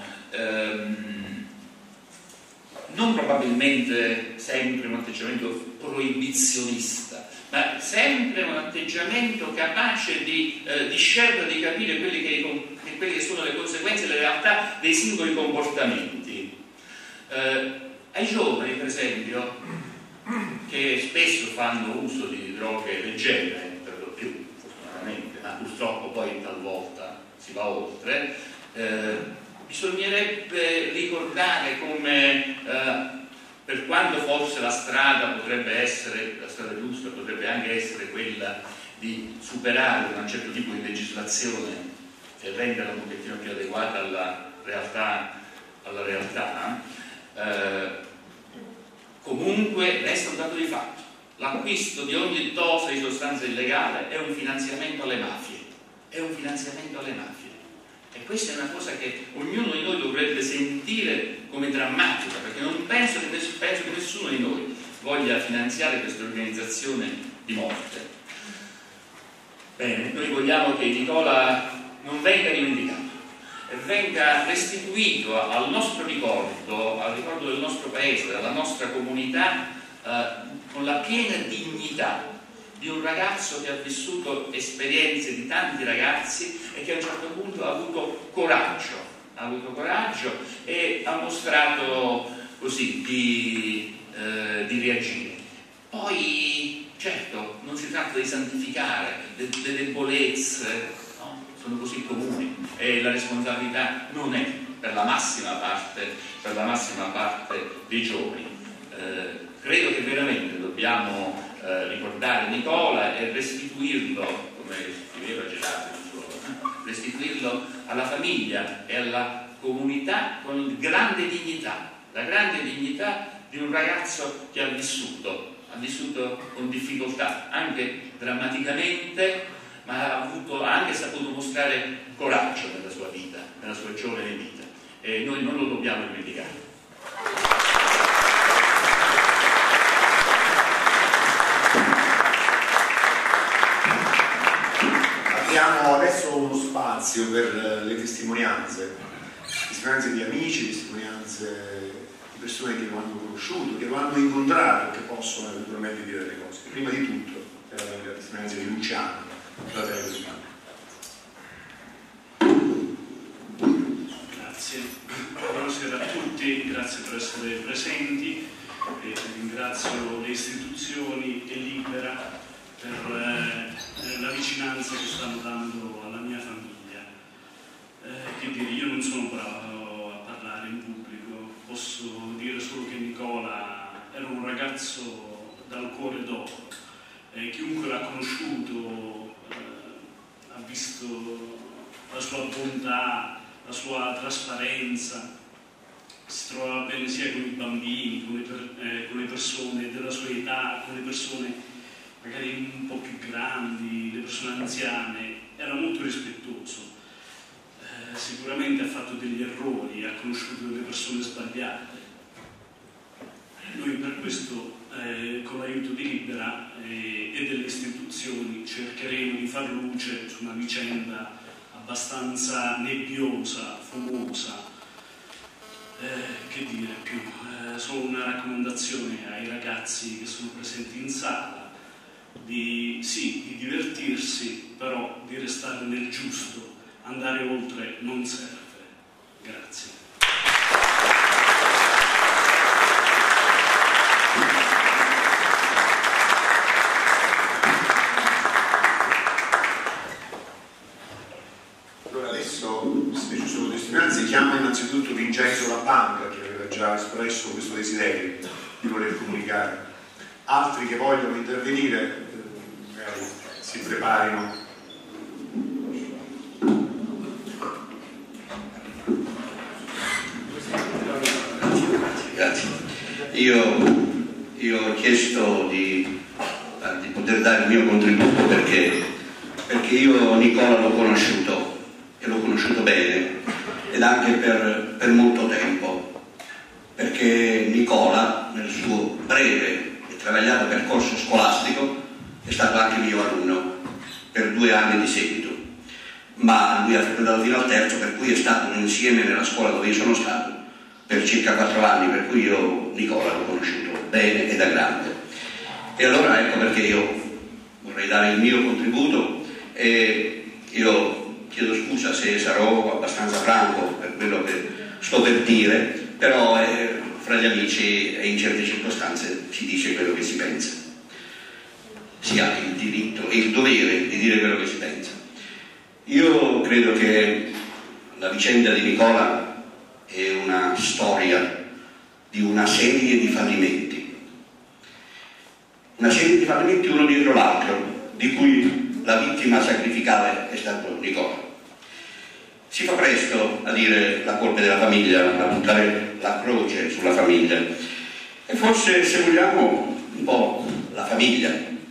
non probabilmente sempre un atteggiamento proibizionista, ma sempre un atteggiamento capace di discernere, di capire quelle che sono le conseguenze, le realtà dei singoli comportamenti. Ai giovani, per esempio, che spesso fanno uso di droghe leggere, per lo più, fortunatamente, ma purtroppo poi talvolta si va oltre, bisognerebbe ricordare come, per quanto forse la strada potrebbe essere, la strada giusta potrebbe anche essere quella di superare un certo tipo di legislazione e renderla un pochettino più adeguata alla realtà, comunque resta un dato di fatto: l'acquisto di ogni dose di sostanza illegale è un finanziamento alle mafie, e questa è una cosa che ognuno di noi dovrebbe sentire come drammatica, perché non penso che nessuno di noi voglia finanziare questa organizzazione di morte. Bene, noi vogliamo che Nicola non venga dimenticato e venga restituito al nostro ricordo, al ricordo del nostro paese, della nostra comunità, con la piena dignità di un ragazzo che ha vissuto esperienze di tanti ragazzi e che a un certo punto ha avuto coraggio e ha mostrato così di reagire. Poi certo non si tratta di santificare le debolezze, no? Sono così comuni e la responsabilità non è per la massima parte dei giovani. Credo che veramente dobbiamo ricordare Nicola e restituirlo, come scriveva Gerato, restituirlo alla famiglia e alla comunità con grande dignità, la grande dignità di un ragazzo che ha vissuto con difficoltà, anche drammaticamente, ma ha anche saputo mostrare coraggio nella sua vita, nella sua giovane vita, e noi non lo dobbiamo dimenticare. Abbiamo adesso uno spazio per le testimonianze di amici, testimonianze di persone che lo hanno conosciuto, che lo hanno incontrato, che possono eventualmente dire delle cose. Prima di tutto la testimonianza di Luciano, fratello di Luciano. Grazie, buonasera a tutti, grazie per essere presenti e ringrazio le istituzioni e Libera per la vicinanza che stanno dando alla mia famiglia. Che dire, io non sono bravo a parlare in pubblico, posso dire solo che Nicola era un ragazzo dal cuore d'oro. Chiunque l'ha conosciuto ha visto la sua bontà, la sua trasparenza, si trovava bene sia con i bambini, con le persone della sua età, con le persone magari un po' più grandi, le persone anziane, era molto rispettoso. Sicuramente ha fatto degli errori, ha conosciuto delle persone sbagliate. Noi per questo, con l'aiuto di Libera e delle istituzioni, cercheremo di far luce su una vicenda abbastanza nebbiosa, fumosa. Che dire più? Solo una raccomandazione ai ragazzi che sono presenti in sala, di divertirsi, però di restare nel giusto. Andare oltre non serve. Grazie. Allora adesso, se ci sono testimonianze, chiamo innanzitutto Vincenzo La Banca, che aveva già espresso questo desiderio di voler comunicare. Altri che vogliono intervenire magari si preparino. Grazie. Io ho chiesto di poter dare il mio contributo perché io Nicola l'ho conosciuto e l'ho conosciuto bene ed anche per molto tempo, perché Nicola nel suo breve e travagliato percorso scolastico è stato anche mio alunno per 2 anni di seguito, ma lui ha frequentato fino al terzo, per cui è stato un insieme nella scuola dove io sono stato per circa 4 anni, per cui io Nicola l'ho conosciuto bene e da grande. E allora ecco perché io vorrei dare il mio contributo e io chiedo scusa se sarò abbastanza franco per quello che sto per dire, però fra gli amici e in certe circostanze si dice quello che si pensa. Si ha il diritto e il dovere di dire quello che si pensa. Io credo che la vicenda di Nicola è una storia di una serie di fallimenti. Una serie di fallimenti uno dietro l'altro, di cui la vittima sacrificale è stato Nicola. Si fa presto a dire la colpa della famiglia, a buttare la croce sulla famiglia. E forse, se vogliamo, un po' la famiglia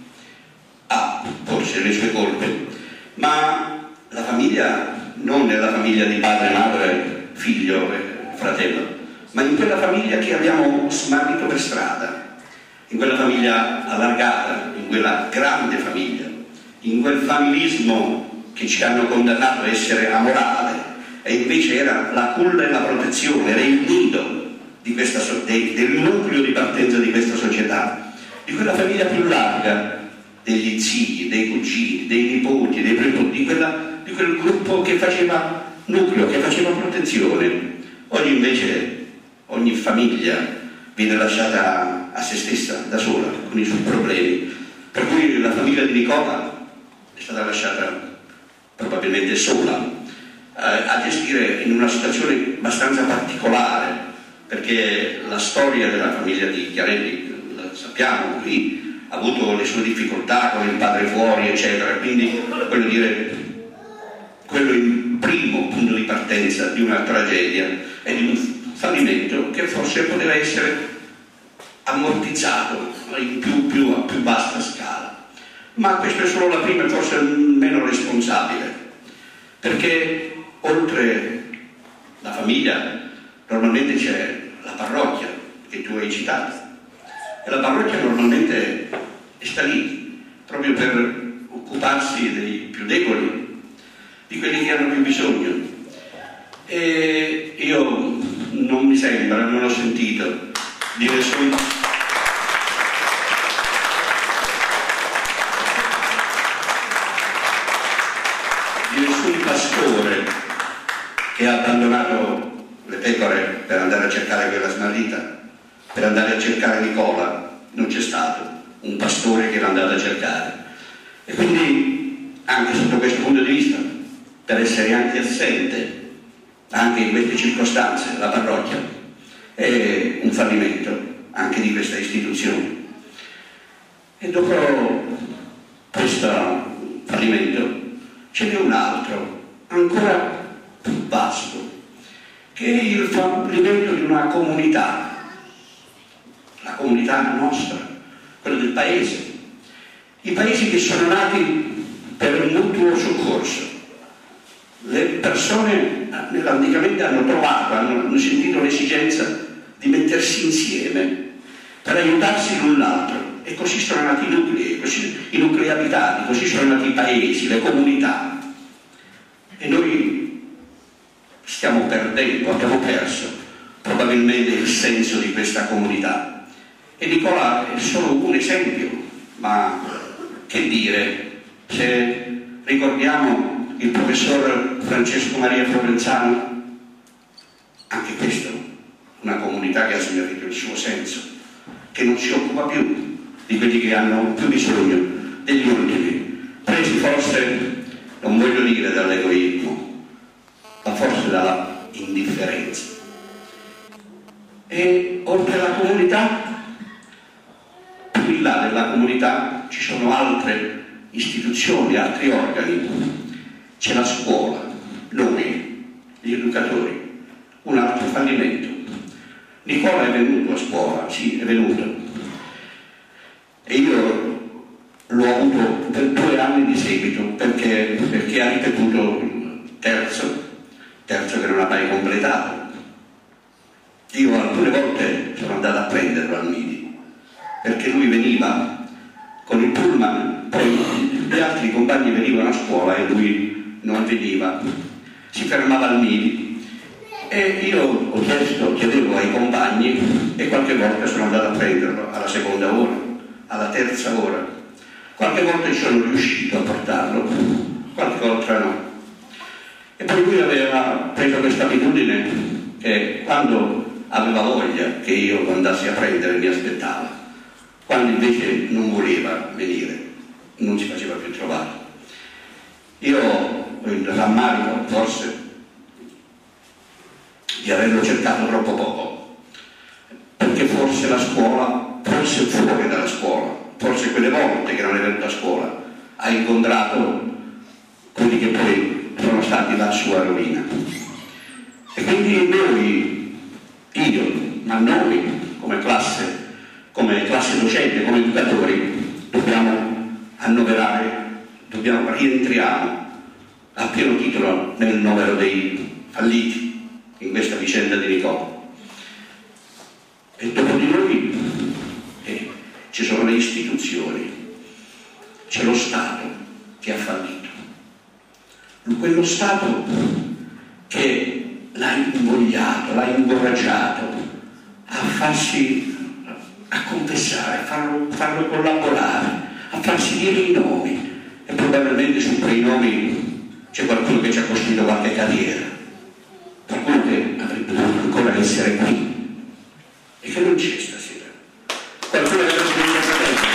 ha forse le sue colpe, ma la famiglia non è la famiglia di padre, madre, figlio e fratello, ma in quella famiglia che abbiamo smarrito per strada, in quella famiglia allargata, in quella grande famiglia, in quel familismo che ci hanno condannato a essere amorale e invece era la culla e la protezione, era il nido di questa, del nucleo di partenza di questa società, di quella famiglia più larga, degli zii, dei cugini, dei nipoti, dei prepoti, di quel gruppo che faceva nucleo, che faceva protezione. Oggi invece ogni famiglia viene lasciata a se stessa, da sola, con i suoi problemi, per cui la famiglia di Nicola è stata lasciata probabilmente sola a gestire in una situazione abbastanza particolare, perché la storia della famiglia di Chiarelli, la sappiamo, qui ha avuto le sue difficoltà con il padre fuori, eccetera, quindi voglio dire, quello è il primo punto di partenza di una tragedia e di un fallimento che forse poteva essere ammortizzato a più vasta scala. Ma questa è solo la prima e forse meno responsabile, perché oltre la famiglia normalmente c'è la parrocchia che tu hai citato, e la parrocchia normalmente sta lì proprio per occuparsi dei più deboli, di quelli che hanno più bisogno. E io non mi sembra, non ho sentito di nessun pastore che ha abbandonato le pecore per andare a cercare quella smarrita, per andare a cercare Nicola. Non c'è stato un pastore che l'ha andato a cercare, e quindi anche sotto questo punto di vista, per essere anche assente anche in queste circostanze, la parrocchia è un fallimento anche di questa istituzione. E dopo questo fallimento ce n'è un altro ancora più vasto, che è il fallimento di una comunità, la comunità nostra, quella del paese, i paesi che sono nati per un mutuo soccorso. Le persone nell'anticamente hanno trovato, hanno sentito l'esigenza di mettersi insieme per aiutarsi l'un l'altro, e così sono nati i nuclei, i nuclei abitati, così sono nati i paesi, le comunità. E noi stiamo perdendo, abbiamo perso probabilmente il senso di questa comunità. E Nicola è solo un esempio, ma che dire, se ricordiamo il professor Francesco Maria Provenzano, anche questo, una comunità che ha smarrito il suo senso, che non si occupa più di quelli che hanno più bisogno, degli ultimi, presi forse, non voglio dire dall'egoismo, ma forse dalla indifferenza. E oltre alla comunità, più in là della comunità ci sono altre istituzioni, altri organi. C'è la scuola, noi, gli educatori, un altro fallimento. Nicola è venuto a scuola, sì, è venuto, e io l'ho avuto per 2 anni di seguito, perché ha ripetuto il terzo che non ha mai completato. Io alcune volte sono andato a prenderlo al Midi, perché lui veniva con il pullman, poi gli altri compagni venivano a scuola e lui non veniva, si fermava al Midi. E io chiedevo ai compagni, e qualche volta sono andato a prenderlo alla seconda ora, alla terza ora. Qualche volta ci sono riuscito a portarlo, qualche volta no. E poi lui aveva preso questa abitudine che quando aveva voglia che io lo andassi a prendere mi aspettava, quando invece non voleva venire non si faceva più trovare. Io ho il rammarico forse di averlo cercato troppo poco, perché forse la scuola, forse fuori dalla scuola, forse quelle volte che non è venuto a scuola ha incontrato quelli che poi sono stati la sua rovina. E quindi noi, io, ma noi come classe docente, come educatori, dobbiamo annoverare, rientriamo a pieno titolo nel novero dei falliti in questa vicenda di Nicola. E dopo di noi ci sono le istituzioni, c'è lo Stato che ha fallito, quello Stato che l'ha invogliato, l'ha incoraggiato a confessare, a farlo collaborare, a farsi dire i nomi, e probabilmente su quei nomi c'è qualcuno che ci ha costruito qualche carriera, qualcuno che avrebbe dovuto ancora essere qui e che non c'è stasera, qualcuno che non c'è stasera.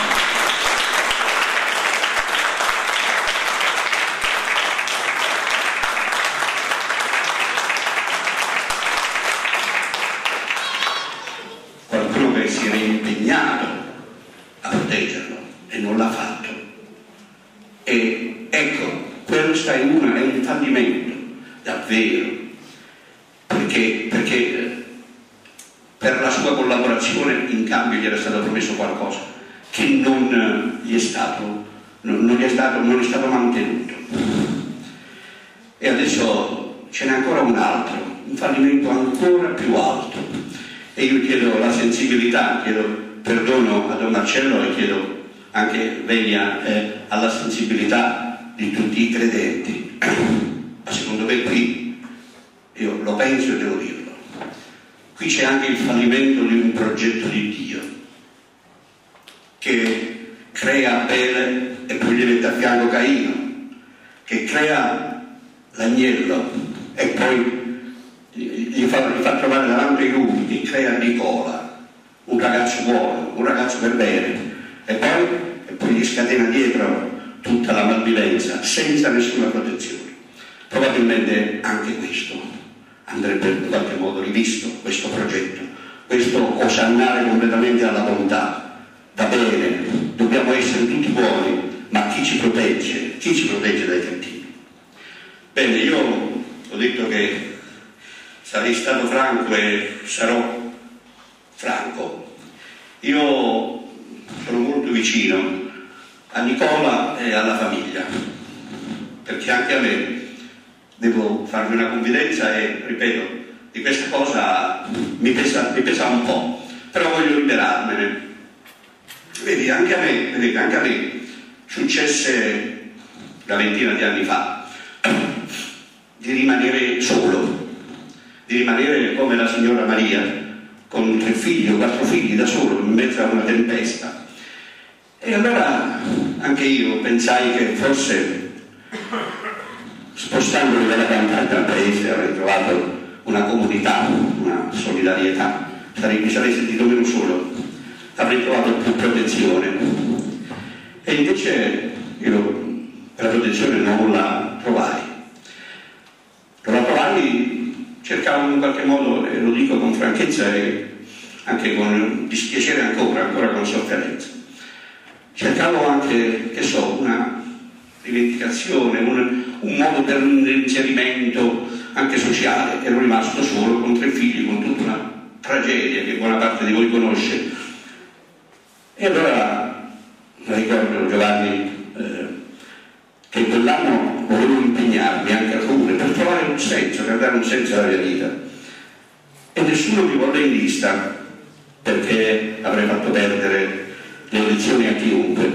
Qualcuno che si era impegnato a proteggerlo e non l'ha fatto. E ecco, questo è un fallimento davvero, perché per la sua collaborazione in cambio gli era stato promesso qualcosa che non è stato mantenuto. E adesso ce n'è ancora un altro, un fallimento ancora più alto, e io chiedo la sensibilità, chiedo perdono a Don Marcello e chiedo anche venia alla sensibilità di tutti i credenti. Ma secondo me qui, io lo penso e devo dirlo, qui c'è anche il fallimento di un progetto di Dio che crea Abele e poi gli mette a fianco Caino, che crea l'agnello e poi gli fa trovare davanti ai lupi, che crea Nicola, un ragazzo buono, un ragazzo per bene, e poi gli scatena dietro tutta la malvivenza senza nessuna protezione. Probabilmente anche questo andrebbe in qualche modo rivisto, questo progetto, questo osannare completamente alla bontà. Va bene, dobbiamo essere tutti buoni, ma chi ci protegge dai cattivi? Bene, io ho detto che sarei stato franco e sarò franco. Io sono molto vicino a Nicola e alla famiglia, perché anche a me, devo farvi una confidenza e ripeto, di questa cosa mi pesa un po', però voglio liberarmene. Vedi, anche a me successe una ventina di anni fa di rimanere solo, di rimanere come la signora Maria, con 3 figli o 4 figli da solo in mezzo a una tempesta. E allora anche io pensai che forse spostandomi dalla campagna al paese avrei trovato una comunità, una solidarietà, mi sarei sentito meno solo, avrei trovato più protezione. E invece io la protezione non la trovai. Non la trovai, cercavo in qualche modo, e lo dico con franchezza e anche con dispiacere ancora con sofferenza. Cercavo anche, che so, una rivendicazione, un modo per un inserimento anche sociale. Ero rimasto solo con 3 figli, con tutta una tragedia che buona parte di voi conosce. E allora ricordo, Giovanni, che quell'anno volevo impegnarmi anche al comune per trovare un senso, per dare un senso alla mia vita. E nessuno mi volle in lista, perché avrei fatto perdere le elezioni a chiunque.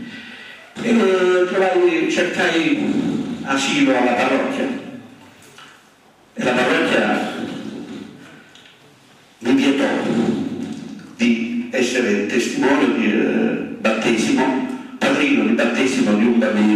E cercai asilo alla parrocchia. E la parrocchia mi vietò di essere testimone di battesimo, padrino di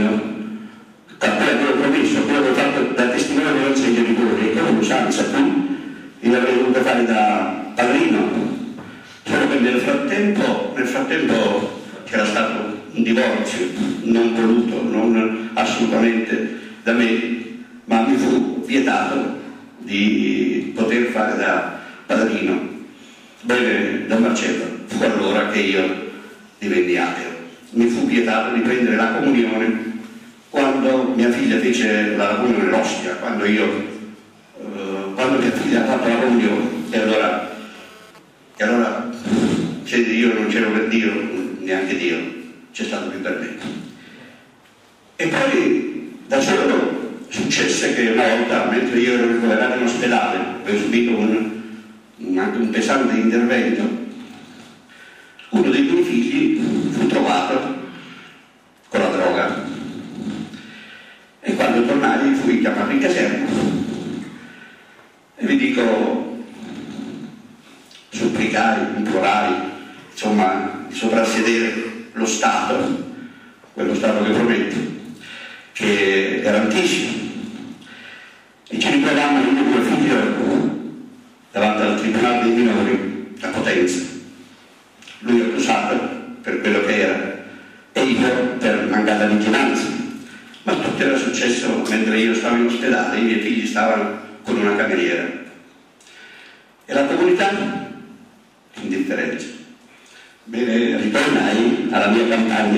matrimonio, a cui avevo promesso, quello che ho fatto da testimonianza ai genitori, e come l'usanza qui, io avrei dovuto fare da padrino, solo che nel frattempo c'era stato un divorzio non voluto, non assolutamente da me, ma mi fu vietato di poter fare da padrino. Bene, Don Marcello, fu allora che io divenni ateo. Mi fu vietato di prendere la comunione quando mia figlia fece la comunione l'ostia, quando mia figlia ha fatto la comunione, e allora se io non c'ero per Dio, neanche Dio c'è stato più per me. E poi da solo successe che una volta, mentre io ero ricoverato in ospedale, avevo subito anche un pesante intervento, uno dei miei figli fu trovato con la droga, e quando tornai fui chiamato in caserma e vi dico, supplicai, implorai, insomma, di soprassedere lo Stato, quello Stato che promette, che è garantissimo, e ci ritrovammo io e mio figlio davanti al Tribunale dei minori a Potenza, lui accusato per quello che era e io per mancata vigilanza, ma tutto era successo mentre io stavo in ospedale, i miei figli stavano con una cameriera e la comunità indifferenza. Bene, ritornai alla mia campagna,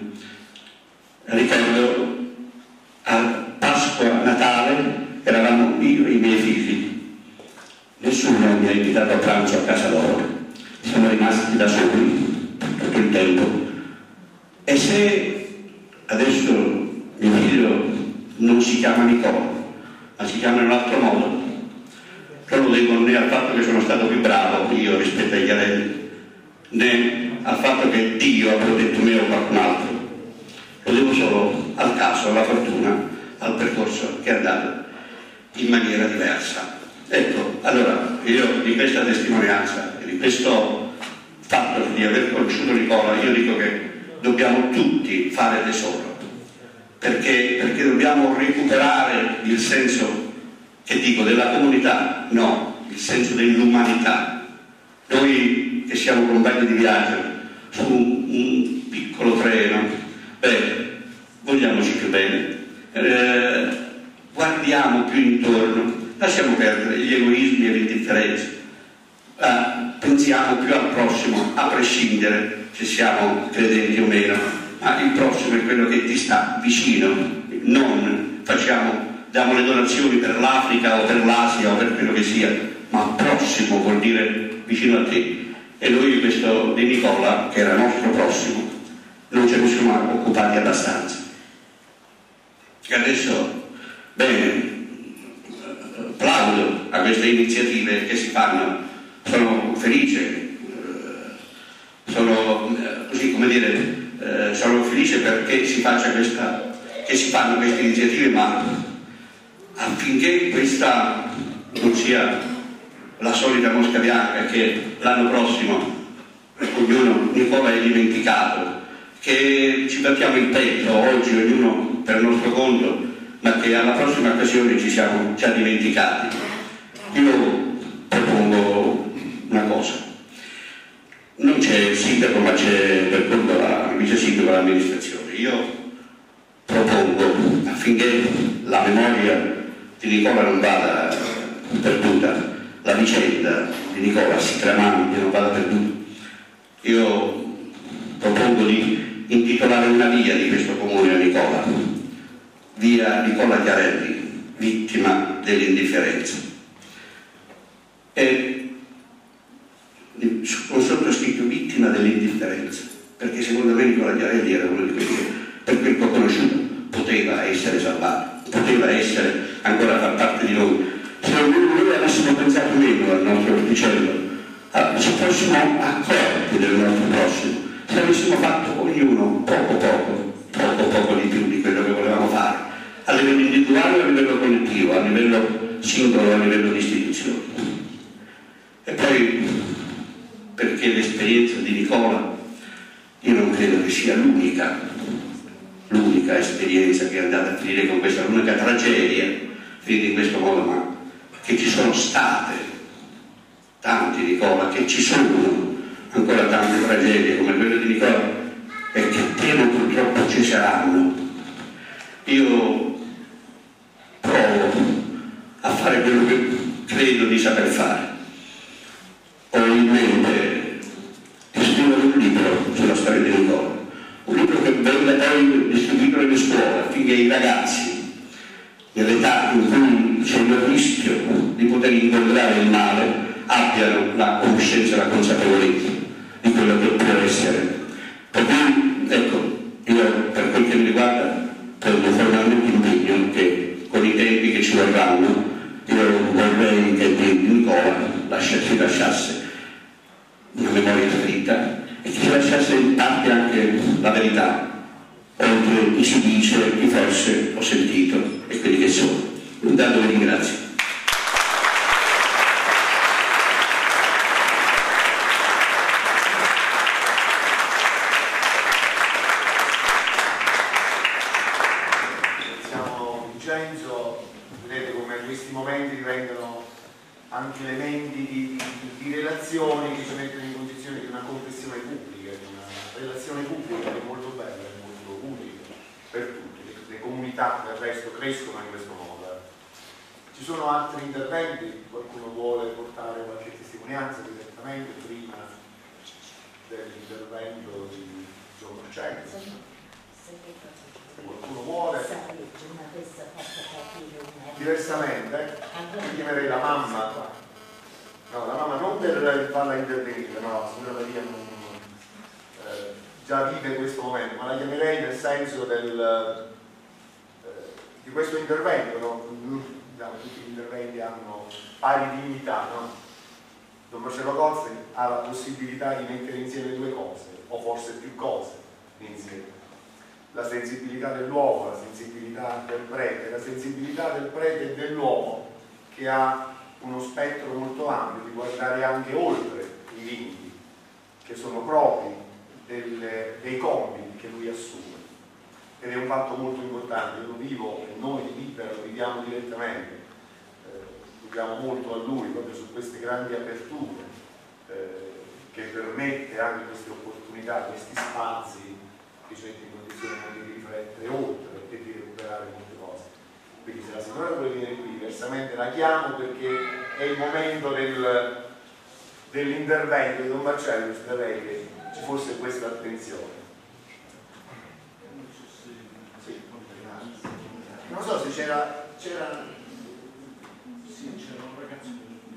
ricordo a Pasqua, Natale, eravamo io e i miei figli, nessuno mi ha invitato a pranzo a casa loro, siamo rimasti da soli tutto il tempo. E se adesso mio figlio non si chiama Nicola, ma si chiama in un altro modo, non lo devo né al fatto che sono stato più bravo io rispetto agli eredi, né al fatto che Dio ha protetto me o qualcun altro, lo devo solo al caso, alla fortuna, al percorso che è andato in maniera diversa. Ecco, allora io di questa testimonianza e di questo fatto di aver conosciuto Nicola, io dico che dobbiamo tutti fare tesoro, perché dobbiamo recuperare il senso, che dico, della comunità, no, il senso dell'umanità. Noi che siamo compagni di viaggio su un piccolo treno, vogliamoci più bene, guardiamo più intorno, lasciamo perdere gli egoismi e le indifferenze, pensiamo più al prossimo, a prescindere se siamo credenti o meno, ma il prossimo è quello che ti sta vicino, non diamo le donazioni per l'Africa o per l'Asia o per quello che sia, ma prossimo vuol dire vicino a te. E noi questo di Nicola, che era nostro prossimo, non ce ne siamo occupati abbastanza. E adesso, bene, plaudo a queste iniziative che si fanno, sono felice, sono così, come dire, sono felice perché si fanno queste iniziative, ma affinché questa non sia la solita mosca bianca, che l'anno prossimo Nicola è dimenticato, che ci battiamo il petto oggi ognuno per il nostro conto, ma che alla prossima occasione ci siamo già dimenticati. Io propongo una cosa: non c'è il sindaco, ma c'è per conto il vice sindaco dell'amministrazione. Io propongo, affinché la memoria di Nicola non vada perduta, la vicenda di Nicola si tramandi e non vada perduta, io propongo di intitolare una via di questo comune a Nicola, via Nicola Chiarelli, vittima dell'indifferenza. E ho sottoscritto vittima dell'indifferenza, perché secondo me Nicola Chiarelli era uno di quelli che, per quel che ho conosciuto, poteva essere salvato, poteva essere ancora far parte di noi. Se noi avessimo pensato meno al nostro orticello, se fossimo accorti del nostro prossimo, se avessimo fatto ognuno poco di più di quello che volevamo fare, a livello individuale, a livello collettivo, a livello singolo, a livello di istituzioni. E poi, perché l'esperienza di Nicola io non credo che sia l'unica l'unica esperienza che è andata a finire con questa, l'unica tragedia finita in questo modo, ma che ci sono state tanti, Nicola, che ci sono ancora tante tragedie come quella di Nicola e che temo purtroppo ci saranno. Io provo a fare quello che credo di saper fare. Ho in mente di scrivere un libro sulla storia di Nicola, un libro che venga poi distribuito nelle scuole affinché i ragazzi, nell'età in cui c'è il rischio di poter incontrare il male, abbiano la conoscenza e la consapevolezza di quello che può essere. Per cui, ecco, io per quel che mi riguarda prendo formalmente impegno che con i tempi che ci vorranno io vorrei che di Nicola si lasciasse una memoria scritta e che ci lasciasse in parte anche la verità, oltre chi si dice, chi forse ho sentito e quelli che sono. Intanto vi ringrazio. Vedete come questi momenti diventano anche elementi di relazioni che ci mettono in condizione di una confessione pubblica, di una relazione pubblica che è molto bella, è molto utile per tutti. Le comunità del resto crescono in questo modo. Ci sono altri interventi? Qualcuno vuole portare qualche testimonianza direttamente prima dell'intervento di Gian Marcello? Qualcuno vuole? Diversamente chiamerei la mamma. No, la mamma non per farla intervenire, no, la signora Maria già vive questo momento, ma la chiamerei nel senso di questo intervento, no? Tutti gli interventi hanno pari dignità, no? Don Marcello Cozzi ha la possibilità di mettere insieme due cose, o forse più cose insieme. La sensibilità dell'uomo, la sensibilità del prete, la sensibilità del prete e dell'uomo che ha uno spettro molto ampio di guardare anche oltre i limiti che sono propri dei compiti che lui assume. Ed è un fatto molto importante, io lo vivo e noi di Libera lo viviamo direttamente, dobbiamo molto a lui proprio su queste grandi aperture che permette anche queste opportunità, questi spazi che ci mette in condizione di riflettere oltre e di recuperare molte cose. Quindi se la signora vuole venire qui, diversamente la chiamo perché è il momento dell'intervento di Don Marcello, spero che ci fosse questa attenzione. Sì. Non so se c'era Sì, c'era un ragazzo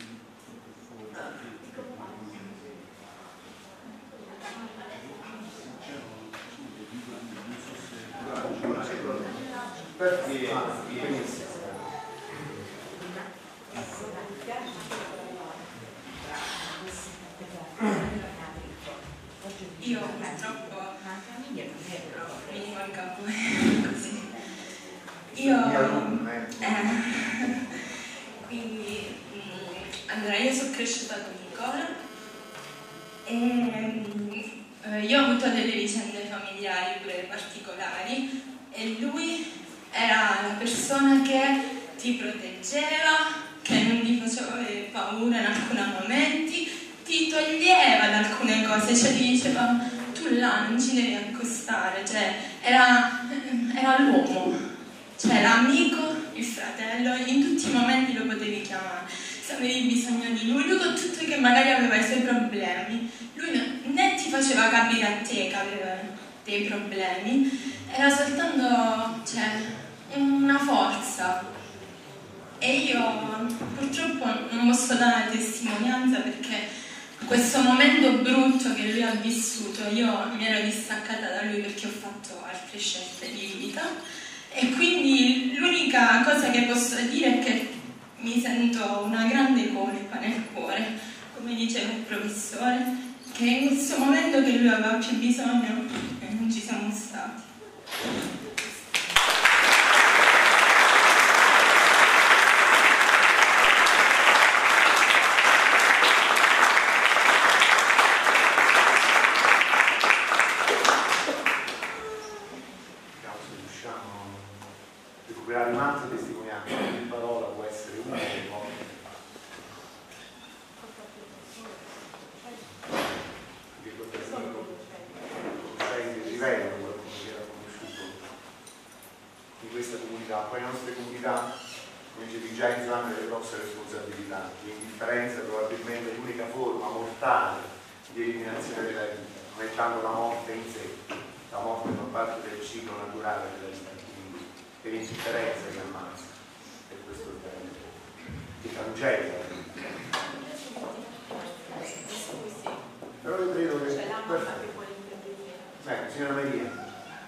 Io purtroppo mi manca così. Quindi allora io sono cresciuta con Nicola e io ho avuto delle vicende familiari pure particolari e lui era la persona che ti proteggeva, che non ti faceva avere paura in alcuni momenti, ti toglieva da alcune cose, cioè ti diceva tu là non ci devi accostare, cioè era l'uomo, cioè l'amico, il fratello, in tutti i momenti lo potevi chiamare, se avevi bisogno di lui con tutto che magari aveva i suoi problemi, lui né ti faceva capire a te che aveva dei problemi, era soltanto una forza. E io purtroppo non posso dare testimonianza perché questo momento brutto che lui ha vissuto, io mi ero distaccata da lui perché ho fatto altre scelte di vita e quindi l'unica cosa che posso dire è che mi sento una grande colpa nel cuore, come diceva il professore, che in questo momento che lui aveva più bisogno non ci siamo stati. recuperare un'altra testimonianza, ogni parola può essere una delle cose. Perché conoscenti rivelano qualcuno che era conosciuto in questa comunità. Poi le nostre comunità, come dice Vincenzo, hanno delle grosse responsabilità. L'indifferenza è probabilmente l'unica forma mortale di eliminazione della vita, non è tanto la morte in sé, la morte fa parte del ciclo naturale della vita, quindi è l'indifferenza che ammazza, è questo il termine, che cancella. Però io credo che... signora Maria.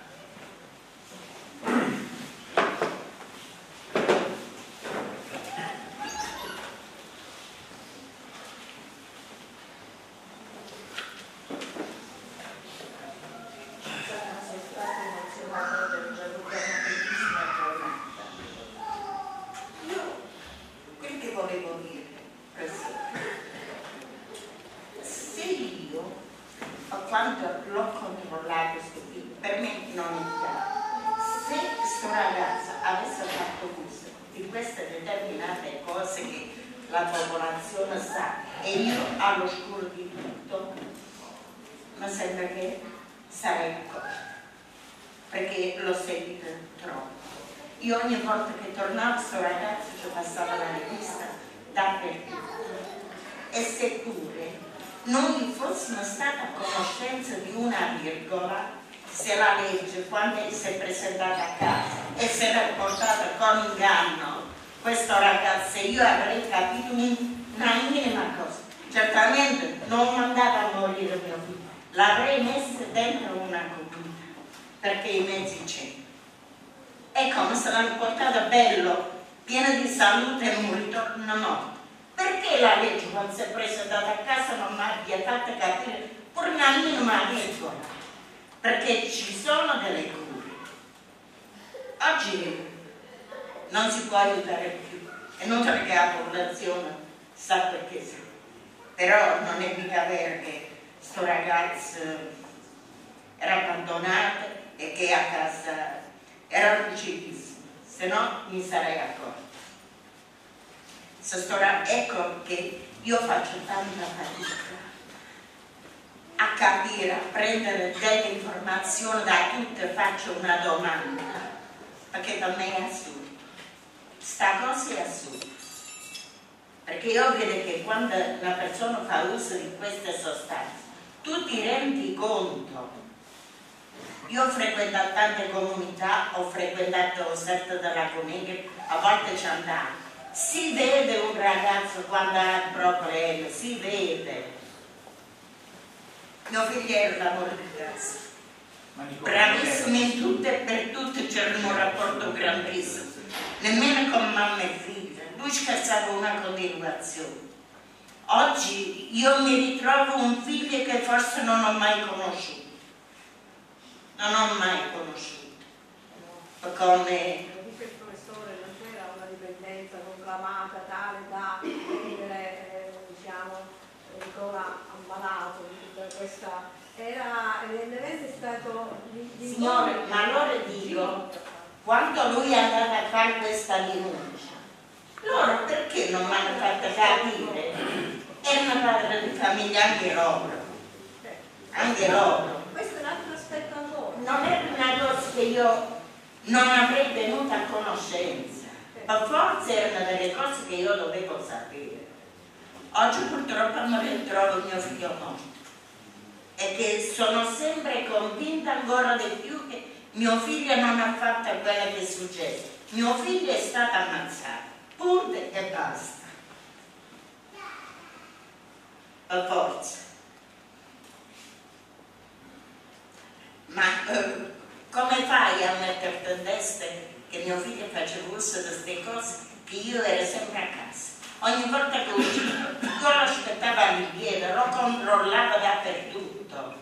Ogni volta che tornavo questo ragazzo ci passava la rivista dappertutto, e seppure non gli fossimo stati a conoscenza di una virgola, se la legge quando si è presentata a casa e si era portata con inganno questo ragazzo, io avrei capito una minima cosa. Certamente non mandava a morire mio figlio, l'avrei messo dentro una comunità perché i mezzi c'erano. E come se l'hanno portato bello, pieno di salute e non ritorno morto. Perché la legge quando si è presentata a casa non mi abbia fatto capire pur una minima regola? Perché ci sono delle cure. Oggi non si può aiutare più, è inutile che la popolazione sa perché sa. Però non è mica vero che sto ragazzo era abbandonato e che a casa era lucidissimo, se no mi sarei accorta. Ecco che io faccio tanta fatica a capire, a prendere delle informazioni da tutte, faccio una domanda, perché per me è assurdo. Sta cosa è assurda. Perché io vedo che quando una persona fa uso di queste sostanze, tu ti rendi conto. Io ho frequentato tante comunità, ho frequentato certe della comunità, a volte ci andavo. Si vede un ragazzo quando ha problemi, si vede. Mio figlio era l'amore di casa, bravissimo in tutto e per tutto, c'era un rapporto grandissimo, nemmeno con mamma e figlia, lui scherzava una continuazione. Oggi io mi ritrovo un figlio che forse non ho mai conosciuto. Non ho mai conosciuto. Come dice il professore, non c'era una dipendenza conclamata tale da rendere Nicola ammalato di tutta questa. Era evidentemente stato Signore, ma allora dico, quando lui è andato a fare questa denuncia, loro perché non mi hanno fatto capire? Erano padre di famiglia anche loro. Anche loro. Questo è un altro aspetto ancora. Non è una cosa che io non avrei tenuto a conoscenza, ma forse erano delle cose che io dovevo sapere. Oggi purtroppo mi ritrovo mio figlio morto e che sono sempre convinta ancora di più che mio figlio non ha fatto quello che è successo. Mio figlio è stato ammazzato, punto e basta. Per forza. Ma come fai a metterti in testa che mio figlio faceva uso di queste cose, che io ero sempre a casa? Ogni volta che uscivo, io lo aspettavo all'indietro, lo controllavo dappertutto.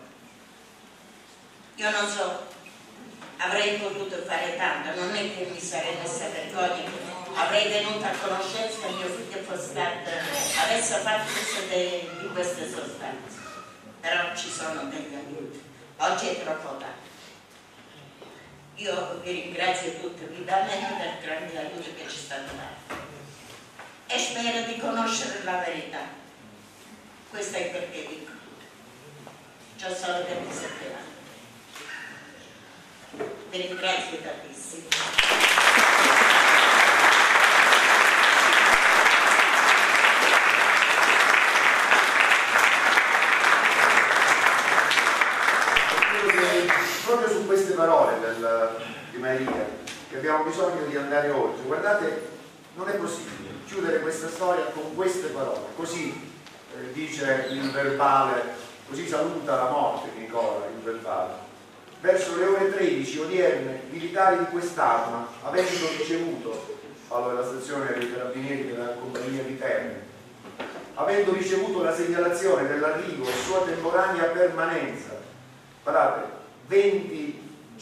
Io non so, avrei potuto fare tanto, non è che mi sarei messa vergogna, avrei tenuto a conoscenza che mio figlio fosse stato, avesse fatto uso di queste sostanze. Però ci sono degli aiuti. Oggi è troppo tardi. Io vi ringrazio tutti vivamente del grande aiuto che ci è stato dato e spero di conoscere la verità. Questo è perché dico. C'ho solo 27 anni. Vi ringrazio tantissimo. Proprio su queste parole di Maria che abbiamo bisogno di andare oltre. Guardate, non è possibile chiudere questa storia con queste parole. Così dice il verbale, così saluta la morte di Nicola il verbale. Verso le ore 13 odierne, militari di quest'arma, avendo ricevuto, parlo della stazione dei carabinieri della compagnia di Terni, avendo ricevuto la segnalazione dell'arrivo e sua temporanea permanenza, guardate, il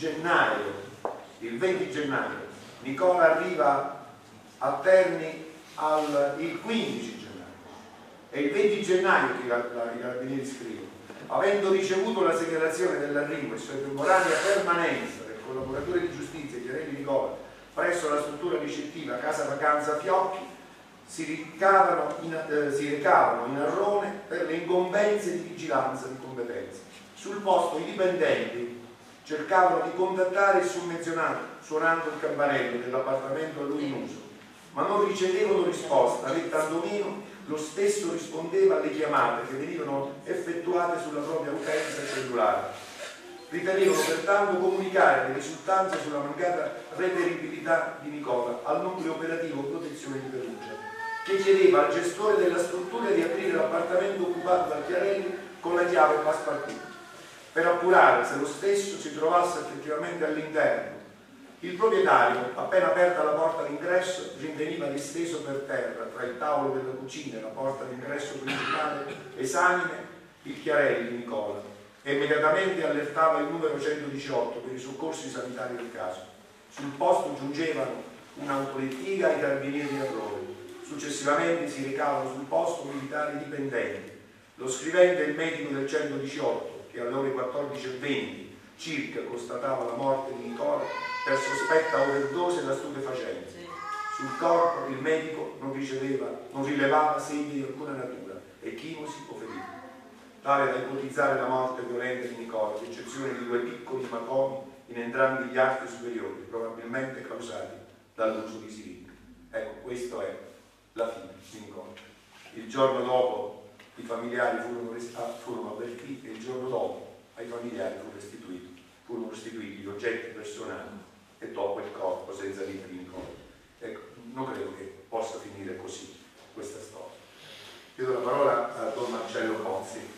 20 gennaio Nicola arriva a Terni il 15 gennaio, è il 20 gennaio che i carabinieri scrivono, avendo ricevuto la segnalazione dell'arrivo e sua temporanea permanenza del collaboratore di giustizia Chiarelli Nicola presso la struttura ricettiva Casa Vacanza Fiocchi, si recavano in Arrone per le incombenze di vigilanza di competenza. Sul posto i dipendenti cercavano di contattare il summenzionato suonando il campanello dell'appartamento a lui in uso, ma non ricevevano risposta né tantomeno lo stesso rispondeva alle chiamate che venivano effettuate sulla propria utenza cellulare. Ritenevano pertanto comunicare le risultanze sulla mancata reperibilità di Nicola al nucleo operativo protezione di Perugia, che chiedeva al gestore della struttura di aprire l'appartamento occupato da Chiarelli con la chiave passepartout per appurare se lo stesso si trovasse effettivamente all'interno. Il proprietario, appena aperta la porta d'ingresso, rinveniva disteso per terra tra il tavolo della cucina e la porta d'ingresso principale, esanime, il Chiarelli Nicola, e immediatamente allertava il numero 118 per i soccorsi sanitari del caso. Sul posto giungevano un'autolettiga e i carabinieri di Arrone. Successivamente si recavano sul posto militari dipendenti, lo scrivente e il medico del 118, che alle ore 14:20 circa constatava la morte di Nicola per sospetta overdose da stupefacenti. Sul corpo il medico non rilevava segni di alcuna natura, echinosi o feriti, tale da ipotizzare la morte violenta di Nicola, ad eccezione di 2 piccoli ematomi in entrambi gli arti superiori, probabilmente causati dall'uso di siringhe. Ecco, questa è la fine di Nicola. Il giorno dopo i familiari furono avvertiti e il giorno dopo ai familiari furono restituiti gli oggetti personali e dopo il corpo senza vita di Nicola. Ecco, non credo che possa finire così questa storia. Chiedo la parola a Don Marcello Pozzi.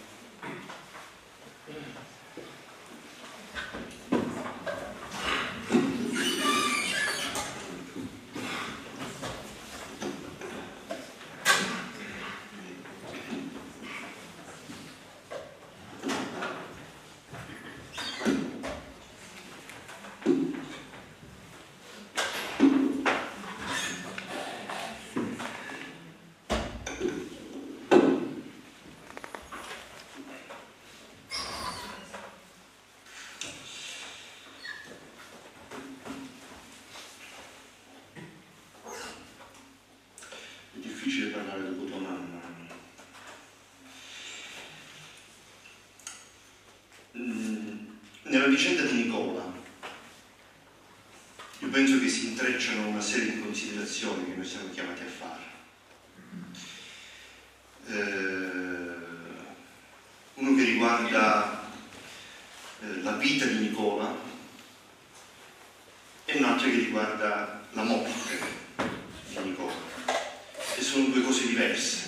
Nella vicenda di Nicola io penso che si intrecciano una serie di considerazioni che noi siamo chiamati a fare. Uno che riguarda la vita di Nicola e un altro che riguarda la morte di Nicola, e sono 2 cose diverse.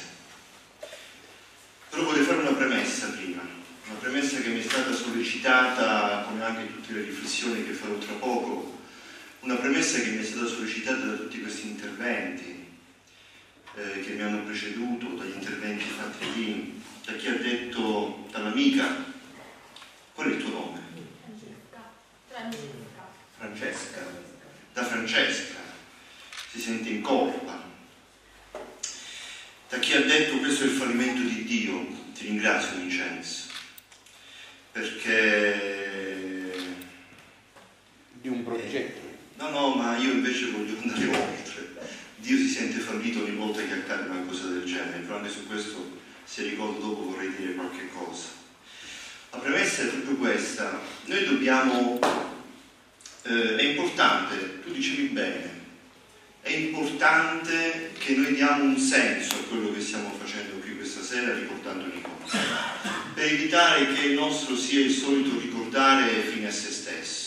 Però vorrei fare una premessa prima. Una premessa che mi è stata sollecitata, come anche tutte le riflessioni che farò tra poco, una premessa che mi è stata sollecitata da tutti questi interventi che mi hanno preceduto, dagli interventi fatti lì, da chi ha detto, dall'amica, qual è il tuo nome? Francesca. Da Francesca, si sente in colpa. Da chi ha detto questo è il fallimento di Dio, ti ringrazio perché di un progetto no, ma io invece voglio andare oltre. Dio si sente fallito ogni volta che accade una cosa del genere, però anche su questo, se ricordo dopo, vorrei dire qualche cosa. La premessa è proprio questa: noi dobbiamo, è importante, tu dicevi bene, è importante che noi diamo un senso a quello che stiamo facendo qui questa sera ricordando Nicola, per evitare che il nostro sia il solito ricordare fine a se stesso.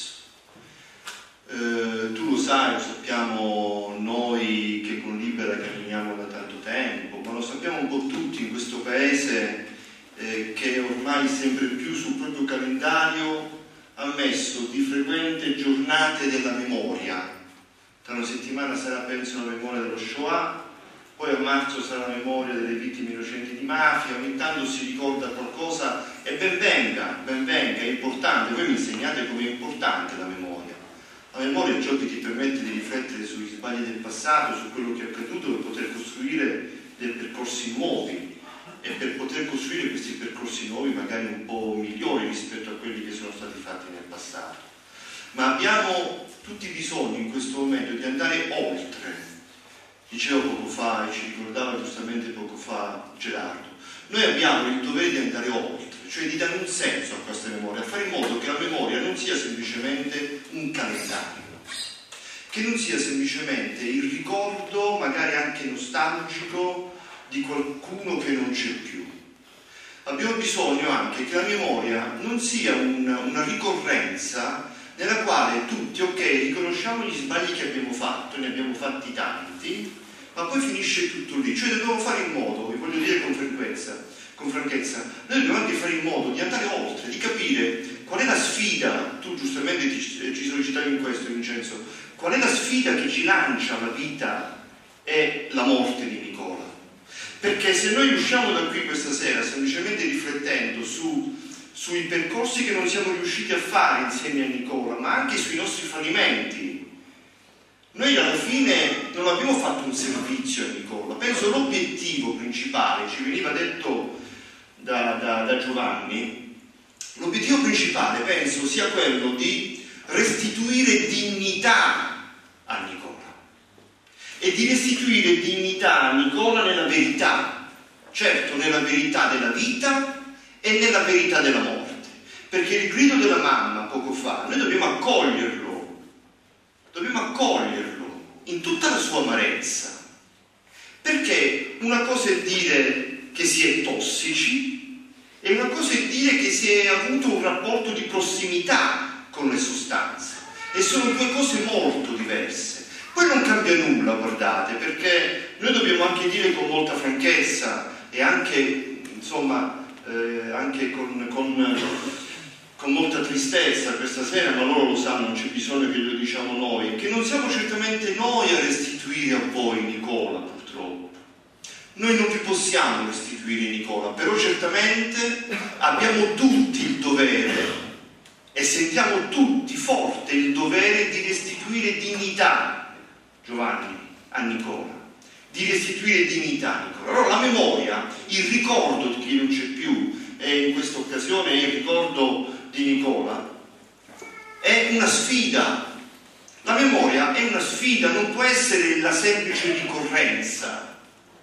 Tu lo sai, lo sappiamo noi che con Libera camminiamo da tanto tempo, ma lo sappiamo un po' tutti in questo paese che ormai sempre più sul proprio calendario ha messo di frequente giornate della memoria. Tra una settimana sarà, penso, la memoria dello Shoah, poi a marzo sarà la memoria delle vittime innocenti di mafia, ogni tanto si ricorda qualcosa e ben venga, è importante. Voi mi insegnate come è importante la memoria. La memoria è ciò che ti permette di riflettere sugli sbagli del passato, su quello che è accaduto, per poter costruire dei percorsi nuovi e per poter costruire questi percorsi nuovi magari un po' migliori rispetto a quelli che sono stati fatti nel passato. Ma abbiamo tutti bisogno in questo momento di andare oltre. Diceva poco fa, e ci ricordava giustamente poco fa Gerardo, noi abbiamo il dovere di andare oltre, cioè di dare un senso a questa memoria, a fare in modo che la memoria non sia semplicemente un calendario, che non sia semplicemente il ricordo, magari anche nostalgico, di qualcuno che non c'è più. Abbiamo bisogno anche che la memoria non sia una ricorrenza nella quale tutti, ok, riconosciamo gli sbagli che abbiamo fatto, ne abbiamo fatti tanti, ma poi finisce tutto lì. Cioè dobbiamo fare in modo, vi voglio dire con franchezza, noi dobbiamo anche fare in modo di andare oltre, di capire qual è la sfida. Tu giustamente ci sollecitavi in questo, Vincenzo, qual è la sfida che ci lancia la vita e la morte di Nicola. Perché se noi usciamo da qui questa sera semplicemente riflettendo sui percorsi che non siamo riusciti a fare insieme a Nicola, ma anche sui nostri fallimenti, noi alla fine non abbiamo fatto un servizio a Nicola. Penso l'obiettivo principale, ci veniva detto da Giovanni, l'obiettivo principale penso sia quello di restituire dignità a Nicola e di restituire dignità a Nicola nella verità, certo nella verità della vita e nella verità della morte, perché il grido della mamma poco fa noi dobbiamo accoglierlo in tutta la sua amarezza, perché una cosa è dire che si è tossici e una cosa è dire che si è avuto un rapporto di prossimità con le sostanze, e sono due cose molto diverse. Poi non cambia nulla, guardate, perché noi dobbiamo anche dire con molta franchezza e anche, insomma, anche con molta tristezza questa sera, ma loro lo sanno, non c'è bisogno che lo diciamo noi, che non siamo certamente noi a restituire a voi Nicola, purtroppo. Noi non vi possiamo restituire Nicola, però certamente abbiamo tutti il dovere e sentiamo tutti forte il dovere di restituire dignità, Giovanni, a Nicola. Di restituire dignità a Nicola. Allora la memoria, il ricordo di chi non c'è più, e in questa occasione è il ricordo di Nicola, è una sfida. La memoria è una sfida, non può essere la semplice ricorrenza,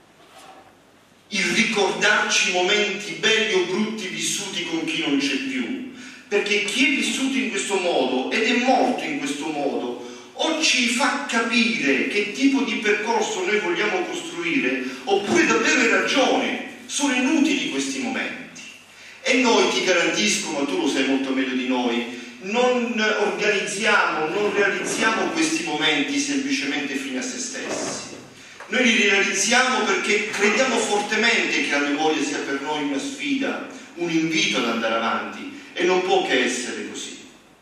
il ricordarci momenti belli o brutti vissuti con chi non c'è più, perché chi è vissuto in questo modo ed è morto in questo modo o ci fa capire che tipo di percorso noi vogliamo costruire, oppure davvero hai ragione, sono inutili questi momenti. E noi, ti garantisco, ma tu lo sai molto meglio di noi, non organizziamo, non realizziamo questi momenti semplicemente fine a se stessi. Noi li realizziamo perché crediamo fortemente che la memoria sia per noi una sfida, un invito ad andare avanti, e non può che essere così.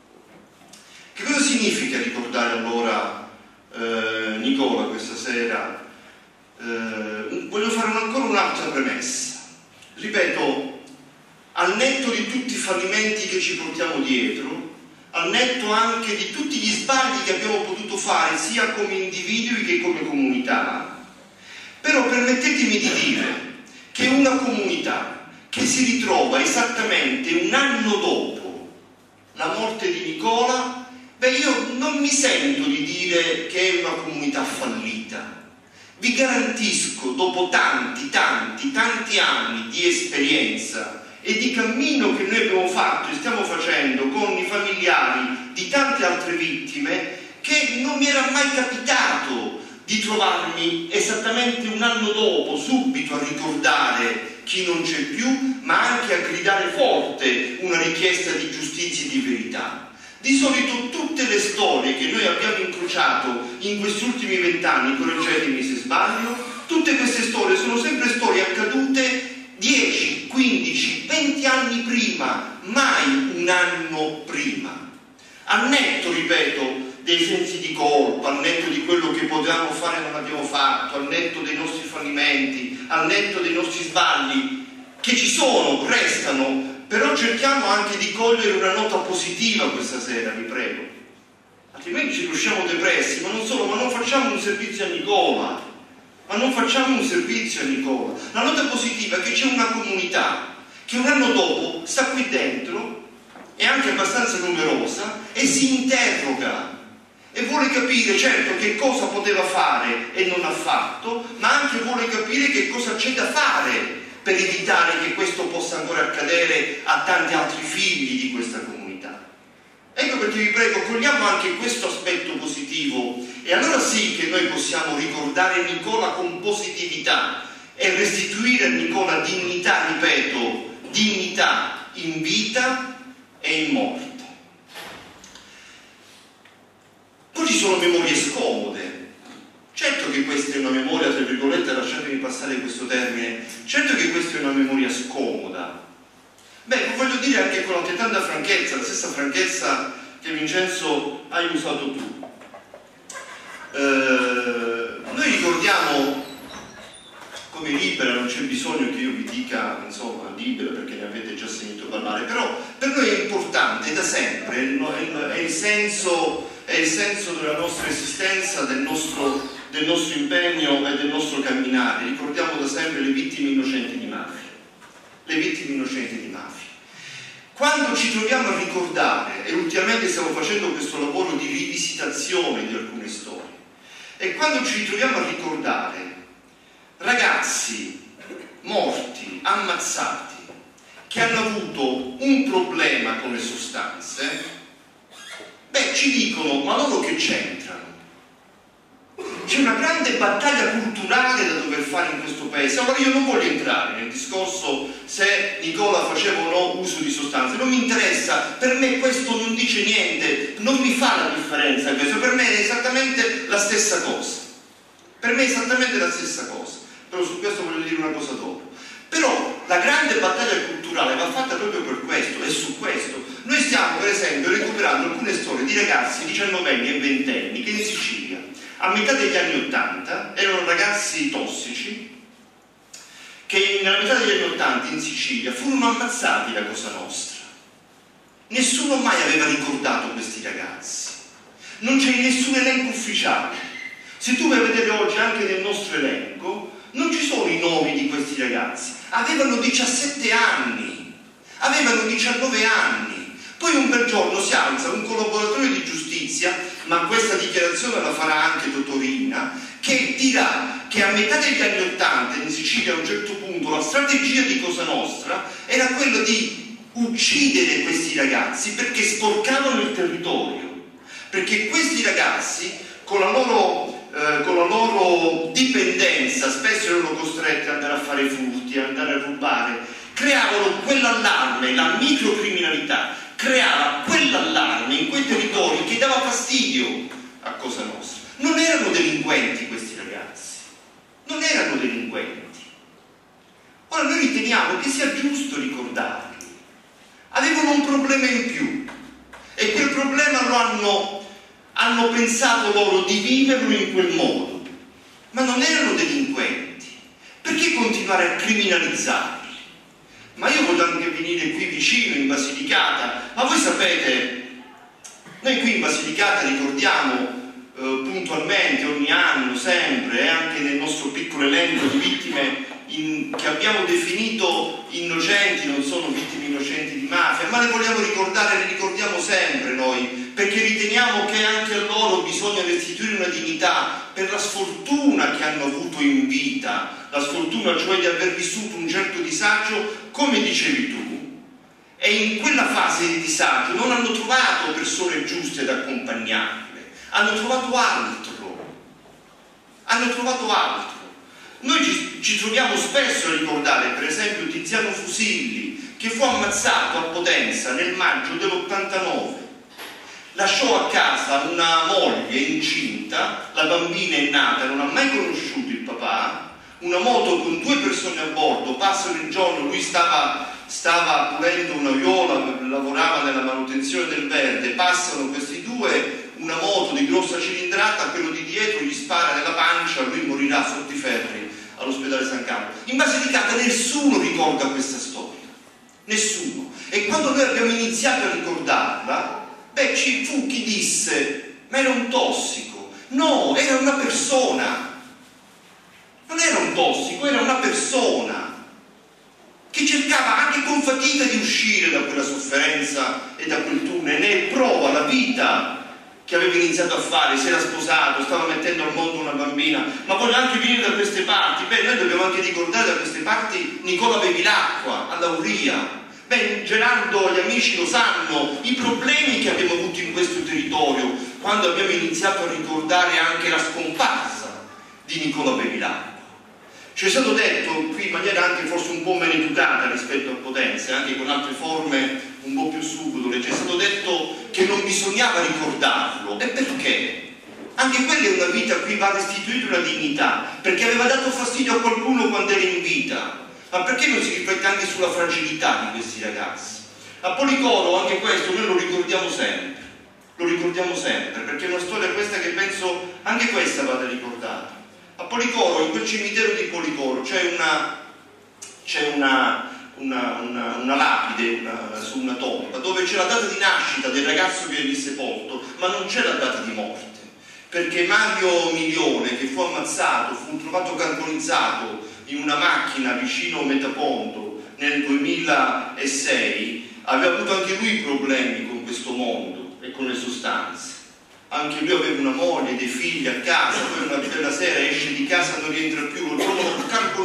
Che cosa significa ricordare allora Nicola questa sera? Voglio fare ancora un'altra premessa. Ripeto, al netto di tutti i fallimenti che ci portiamo dietro, al netto anche di tutti gli sbagli che abbiamo potuto fare sia come individui che come comunità, però permettetemi di dire che una comunità che si ritrova esattamente un anno dopo la morte di Nicola Beh, io non mi sento di dire che è una comunità fallita. Vi garantisco, dopo tanti anni di esperienza e di cammino che noi abbiamo fatto e stiamo facendo con i familiari di tante altre vittime, che non mi era mai capitato di trovarmi esattamente un anno dopo, subito a ricordare chi non c'è più, ma anche a gridare forte una richiesta di giustizia e di verità. Di solito tutte le storie che noi abbiamo incrociato in questi ultimi 20 anni, correggetemi se sbaglio, tutte queste storie sono sempre storie accadute 10, 15, 20 anni prima, mai un anno prima. Al netto, ripeto, dei sensi di colpa, al netto di quello che potevamo fare e non abbiamo fatto, al netto dei nostri fallimenti, al netto dei nostri sbagli, che ci sono, restano, però cerchiamo anche di cogliere una nota positiva questa sera, vi prego. Altrimenti ci riusciamo depressi, ma non solo, ma non facciamo un servizio a Nicola. La nota positiva è che c'è una comunità che un anno dopo sta qui dentro, è anche abbastanza numerosa, e si interroga e vuole capire, certo, che cosa poteva fare e non ha fatto, ma anche vuole capire che cosa c'è da fare per evitare che questo possa ancora accadere a tanti altri figli di questa comunità. Ecco perché vi prego, cogliamo anche questo aspetto positivo, e allora sì che noi possiamo ricordare Nicola con positività e restituire a Nicola dignità, ripeto, dignità in vita e in morte. Poi ci sono memorie scomode. Certo che questa è una memoria, tra virgolette, lasciatemi passare questo termine, certo che questa è una memoria scomoda. Beh, lo voglio dire anche con altrettanta franchezza, la stessa franchezza che Vincenzo hai usato tu. Noi ricordiamo, come Libera, non c'è bisogno che io vi dica, insomma, Libera, perché ne avete già sentito parlare, però per noi è importante da sempre, è il senso della nostra esistenza, del nostro impegno e del nostro camminare. Ricordiamo da sempre le vittime innocenti di mafia. Quando ci troviamo a ricordare, e ultimamente stiamo facendo questo lavoro di rivisitazione di alcune storie, e quando ci ritroviamo a ricordare ragazzi morti, ammazzati, che hanno avuto un problema con le sostanze, beh, ci dicono, ma loro che c'entrano? C'è una grande battaglia culturale da dover fare in questo paese. Allora io non voglio entrare nel discorso se Nicola faceva o no uso di sostanze, non mi interessa, per me questo non dice niente, non mi fa la differenza questo, per me è esattamente la stessa cosa. Però su questo voglio dire una cosa dopo. Però la grande battaglia culturale va fatta proprio per questo, e su questo. Noi stiamo per esempio recuperando alcune storie di ragazzi 19enni e 20enni che in Sicilia a metà degli anni 80 erano ragazzi tossici, che nella metà degli anni 80 in Sicilia furono ammazzati da Cosa Nostra. Nessuno mai aveva ricordato questi ragazzi, non c'è in nessun elenco ufficiale. Se tu vai a vedere oggi anche nel nostro elenco, non ci sono i nomi di questi ragazzi. Avevano 17 anni, avevano 19 anni. Poi un bel giorno si alza un collaboratore di giustizia, ma questa dichiarazione la farà anche Dottorina, che dirà che a metà degli anni 80 in Sicilia a un certo punto la strategia di Cosa Nostra era quella di uccidere questi ragazzi perché sporcavano il territorio, perché questi ragazzi con la loro dipendenza spesso erano costretti ad andare a fare furti, ad andare a rubare, creavano quell'allarme, la microcriminalità creava quell'allarme in quei territori che dava fastidio a Cosa Nostra. Non erano delinquenti questi ragazzi, non erano delinquenti. Ora noi riteniamo che sia giusto ricordarli. Avevano un problema in più e quel problema lo hanno pensato loro di viverlo in quel modo, ma non erano delinquenti. Perché continuare a criminalizzarli? Ma io voglio anche venire qui vicino in Basilicata, ma voi sapete, noi qui in Basilicata ricordiamo puntualmente ogni anno, sempre, anche nel nostro piccolo elenco di vittime che abbiamo definito innocenti, non sono vittime innocenti di mafia, ma le vogliamo ricordare, le ricordiamo sempre noi, perché riteniamo che anche a loro bisogna restituire una dignità per la sfortuna che hanno avuto in vita, la sfortuna cioè di aver vissuto un certo disagio, come dicevi tu, e in quella fase di disagio non hanno trovato persone giuste ad accompagnarle, hanno trovato altro. Noi ci troviamo spesso a ricordare, per esempio, Tiziano Fusilli, che fu ammazzato a Potenza nel maggio dell'89. Lasciò a casa una moglie incinta, la bambina è nata, non ha mai conosciuto il papà, una moto con 2 persone a bordo, passano il giorno, lui stava pulendo una viola, lavorava nella manutenzione del verde, passano questi 2, una moto di grossa cilindrata, quello di dietro gli spara nella pancia, lui morirà sotto i ferri all'ospedale San Carlo. In Basilicata nessuno ricorda questa storia, nessuno. E quando noi abbiamo iniziato a ricordarla, ci fu chi disse: ma era un tossico. No, era una persona. Non era un tossico, era una persona che cercava anche con fatica di uscire da quella sofferenza e da quel tunnel. Ne prova la vita che aveva iniziato a fare, si era sposato, stava mettendo al mondo una bambina. Ma voglio anche venire da queste parti. Noi dobbiamo anche ricordare da queste parti Nicola Bevilacqua, a Lauria. Gerardo, gli amici lo sanno, i problemi che abbiamo avuto in questo territorio quando abbiamo iniziato a ricordare anche la scomparsa di Nicola Bevilacqua. Ci è stato detto qui in maniera anche forse un po' meno educata rispetto a Potenza, anche con altre forme un po' più subdole, ci è stato detto che non bisognava ricordarlo. E perché? Anche quella è una vita a cui va restituita una dignità, perché aveva dato fastidio a qualcuno quando era in vita. Ma perché non si riflette anche sulla fragilità di questi ragazzi? A Policoro anche questo noi lo ricordiamo sempre, perché è una storia questa che penso anche questa vada ricordata. A Policoro, in quel cimitero di Policoro, c'è una lapide su una tomba dove c'è la data di nascita del ragazzo che è lì sepolto, ma non c'è la data di morte, perché Mario Milione, che fu ammazzato, fu trovato carbonizzato in una macchina vicino Metaponto nel 2006, aveva avuto anche lui problemi con questo mondo e con le sostanze. Anche lui aveva una moglie, dei figli a casa, poi una bella sera esce di casa e non rientra più, lo trovano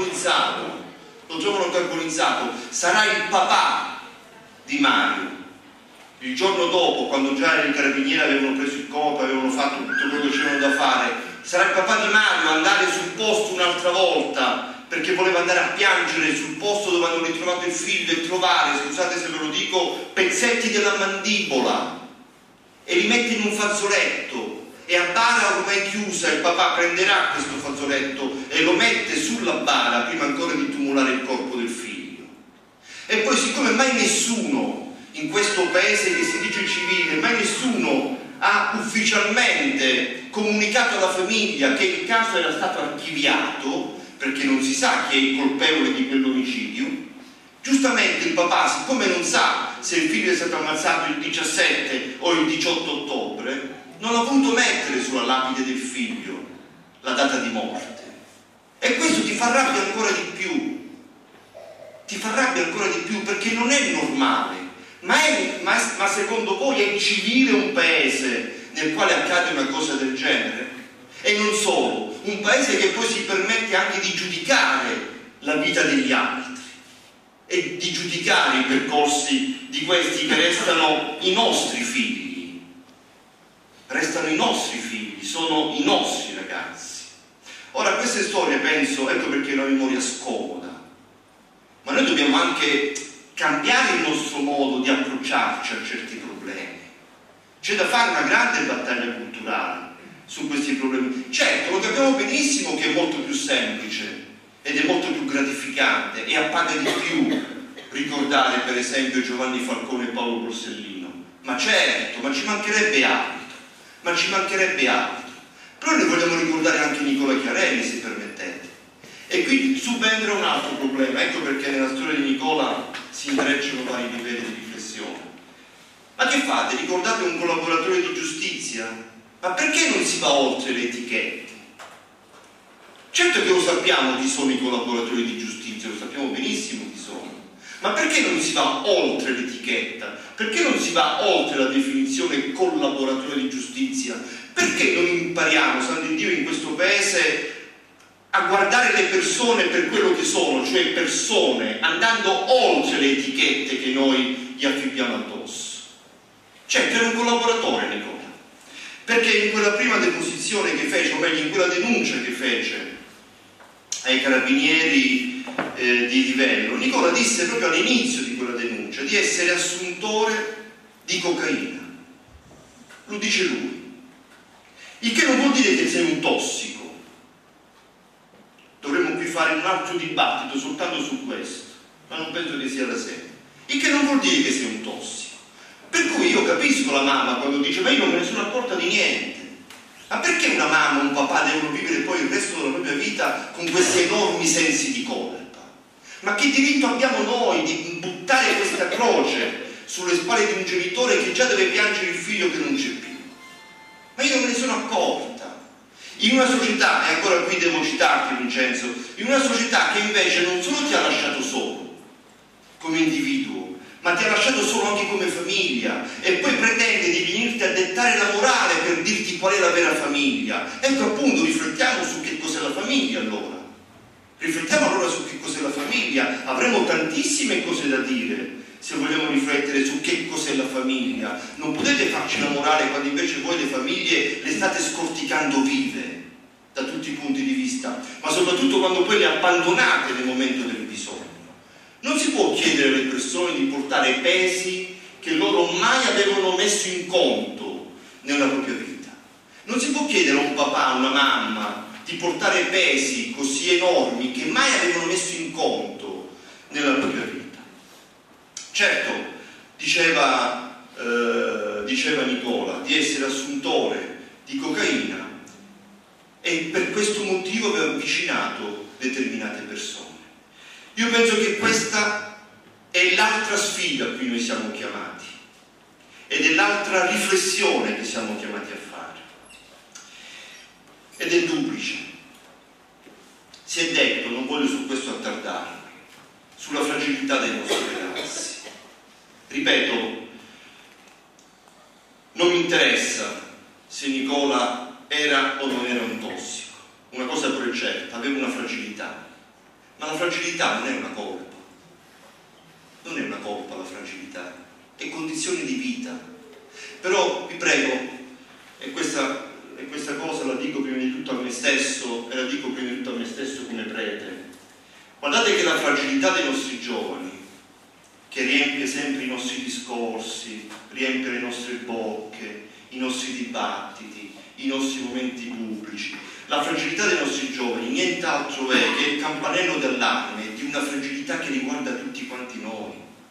carbonizzato. Sarà il papà di Mario. Il giorno dopo, quando già i carabinieri avevano preso il corpo, avevano fatto tutto quello che c'erano da fare, sarà il papà di Mario a andare sul posto un'altra volta, perché voleva andare a piangere sul posto dove hanno ritrovato il figlio e trovare, scusate se ve lo dico, pezzetti della mandibola, e li mette in un fazzoletto, e a bara ormai chiusa il papà prenderà questo fazzoletto e lo mette sulla bara prima ancora di tumulare il corpo del figlio. E poi, siccome mai nessuno in questo paese che si dice civile, mai nessuno ha ufficialmente comunicato alla famiglia che il caso era stato archiviato, perché non si sa chi è il colpevole di quell'omicidio, giustamente il papà, siccome non sa se il figlio è stato ammazzato il 17 o il 18 ottobre, non ha voluto mettere sulla lapide del figlio la data di morte. E questo ti fa rabbia ancora di più, perché non è normale. Ma secondo voi è civile un paese nel quale accade una cosa del genere? E non solo, un paese che poi si permette anche di giudicare la vita degli altri e di giudicare i percorsi di questi che restano i nostri figli, sono i nostri ragazzi. Ora, queste storie, penso, ecco perché la memoria scomoda, ma noi dobbiamo anche cambiare il nostro modo di approcciarci a certi problemi. C'è da fare una grande battaglia culturale su questi problemi. Certo, lo capiamo benissimo che è molto più semplice ed è molto più gratificante e appaga di più ricordare per esempio Giovanni Falcone e Paolo Borsellino, ma certo, ma ci mancherebbe altro. Però noi vogliamo ricordare anche Nicola Chiarelli, se permettete. E qui subentra un altro problema, ecco perché nella storia di Nicola si intrecciano vari livelli di riflessione. Ma che fate? Ricordate un collaboratore di giustizia? Ma perché non si va oltre le etichette? Certo che lo sappiamo chi sono i collaboratori di giustizia, lo sappiamo benissimo chi sono, ma perché non si va oltre l'etichetta? Perché non si va oltre la definizione collaboratore di giustizia? Perché non impariamo, santo Dio, in questo paese a guardare le persone per quello che sono, cioè persone, andando oltre le etichette che noi gli affibbiamo addosso? Certo, era un collaboratore Nicola, perché in quella prima deposizione che fece, o meglio in quella denuncia che fece ai carabinieri di livello, Nicola disse proprio all'inizio di quella denuncia di essere assuntore di cocaina. Lo dice lui. Il che non vuol dire che sei un tossico. Dovremmo qui fare un altro dibattito soltanto su questo, ma non penso che sia la sede. Il che non vuol dire che sei un tossico. Per cui io capisco la mamma quando dice: ma io non me ne sono accorta di niente. Ma perché una mamma o un papà devono vivere poi il resto della propria vita con questi enormi sensi di colpa? Ma che diritto abbiamo noi di buttare questa croce sulle spalle di un genitore che già deve piangere il figlio che non c'è più? Ma io non me ne sono accorta. In una società, e ancora qui devo citarti Vincenzo, in una società che invece non solo ti ha lasciato solo come individuo, ma ti ha lasciato solo anche come famiglia, e poi pretende di venirti a dettare la morale per dirti qual è la vera famiglia. Ecco, appunto, riflettiamo su che cos'è la famiglia allora. Riflettiamo allora su che cos'è la famiglia. Avremo tantissime cose da dire se vogliamo riflettere su che cos'è la famiglia. Non potete farci la morale quando invece voi le famiglie le state scorticando vive da tutti i punti di vista, ma soprattutto quando poi le abbandonate nel momento del bisogno. Non si può chiedere alle persone di portare pesi che loro mai avevano messo in conto nella propria vita. Non si può chiedere a un papà, a una mamma di portare pesi così enormi che mai avevano messo in conto nella propria vita. Certo, diceva Nicola di essere assuntore di cocaina e per questo motivo aveva avvicinato determinate persone. Io penso che questa è l'altra sfida a cui noi siamo chiamati ed è l'altra riflessione che siamo chiamati a fare, ed è duplice. Si è detto, non voglio su questo attardarmi, sulla fragilità dei nostri ragazzi. Ripeto, non mi interessa se Nicola era o non era un tossico, una cosa però è certa, aveva una fragilità. Ma la fragilità non è una colpa, non è una colpa la fragilità, è condizione di vita. Però vi prego, e questa cosa la dico prima di tutto a me stesso, e la dico prima di tutto a me stesso come prete, guardate che la fragilità dei nostri giovani, che riempie sempre i nostri discorsi, riempie le nostre bocche, i nostri dibattiti, i nostri momenti pubblici, la fragilità dei nostri giovani nient'altro è che il campanello d'allarme di una fragilità che riguarda tutti quanti noi.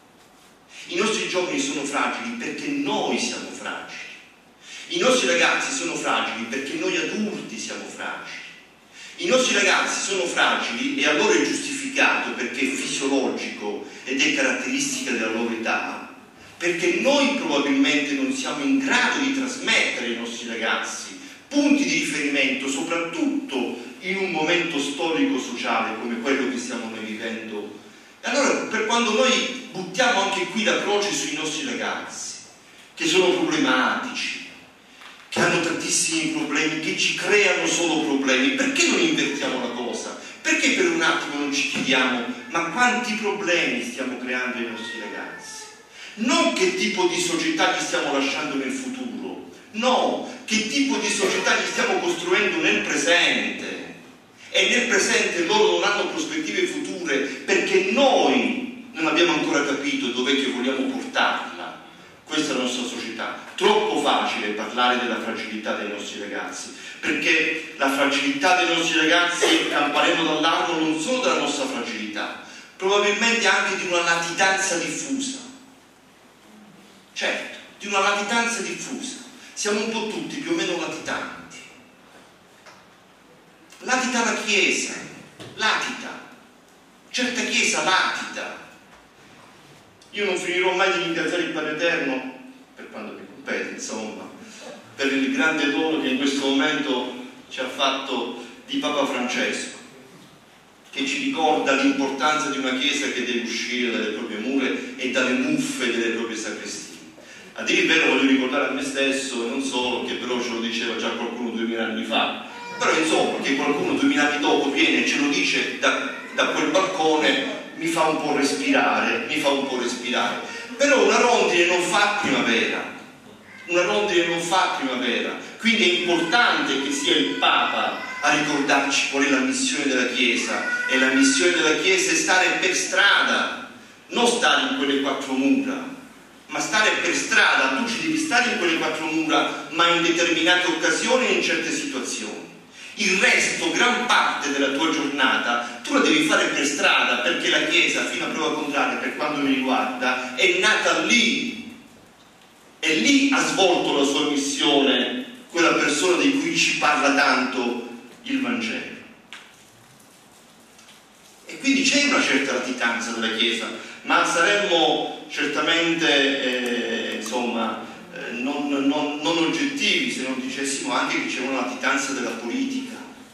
I nostri giovani sono fragili perché noi siamo fragili. I nostri ragazzi sono fragili perché noi adulti siamo fragili. I nostri ragazzi sono fragili e a loro è giustificato perché è fisiologico ed è caratteristica della loro età, perché noi probabilmente non siamo in grado di trasmettere ai nostri ragazzi punti di riferimento, soprattutto in un momento storico-sociale come quello che stiamo noi vivendo. E allora, per quando noi buttiamo anche qui la croce sui nostri ragazzi, che sono problematici, che hanno tantissimi problemi, che ci creano solo problemi, perché non invertiamo la cosa? Perché per un attimo non ci chiediamo: ma quanti problemi stiamo creando ai nostri ragazzi? Non che tipo di società gli stiamo lasciando nel futuro, no, che tipo di società gli stiamo costruendo nel presente. E nel presente loro non hanno prospettive future perché noi non abbiamo ancora capito dov'è che vogliamo portarla questa è la nostra società. Troppo facile parlare della fragilità dei nostri ragazzi, perché la fragilità dei nostri ragazzi è il campanello d'allarme non solo della nostra fragilità, probabilmente anche di una latitanza diffusa. Certo, di una latitanza diffusa. Siamo un po' tutti più o meno latitanti. Latita la Chiesa, latita. Certa Chiesa latita. Io non finirò mai di ringraziare il Padre Eterno, per quanto mi compete, insomma, per il grande dono che in questo momento ci ha fatto di Papa Francesco, che ci ricorda l'importanza di una Chiesa che deve uscire dalle proprie mura e dalle muffe delle proprie sacrestie. A dire il vero voglio ricordare a me stesso, e non solo, che però ce lo diceva già qualcuno 2000 anni fa, però insomma che qualcuno 2000 anni dopo viene e ce lo dice da quel balcone mi fa un po' respirare, però una rondine non fa primavera, quindi è importante che sia il Papa a ricordarci qual è la missione della Chiesa, e la missione della Chiesa è stare per strada, non stare in quelle quattro mura, ma stare per strada. Tu ci devi stare in quelle quattro mura, ma in determinate occasioni e in certe situazioni. Il resto, gran parte della tua giornata, tu la devi fare per strada, perché la Chiesa, fino a prova contraria, per quanto mi riguarda, è nata lì, e lì ha svolto la sua missione, quella persona di cui ci parla tanto il Vangelo. E quindi c'è una certa latitanza della Chiesa, ma saremmo certamente non oggettivi se non dicessimo anche che c'è una latitanza della politica.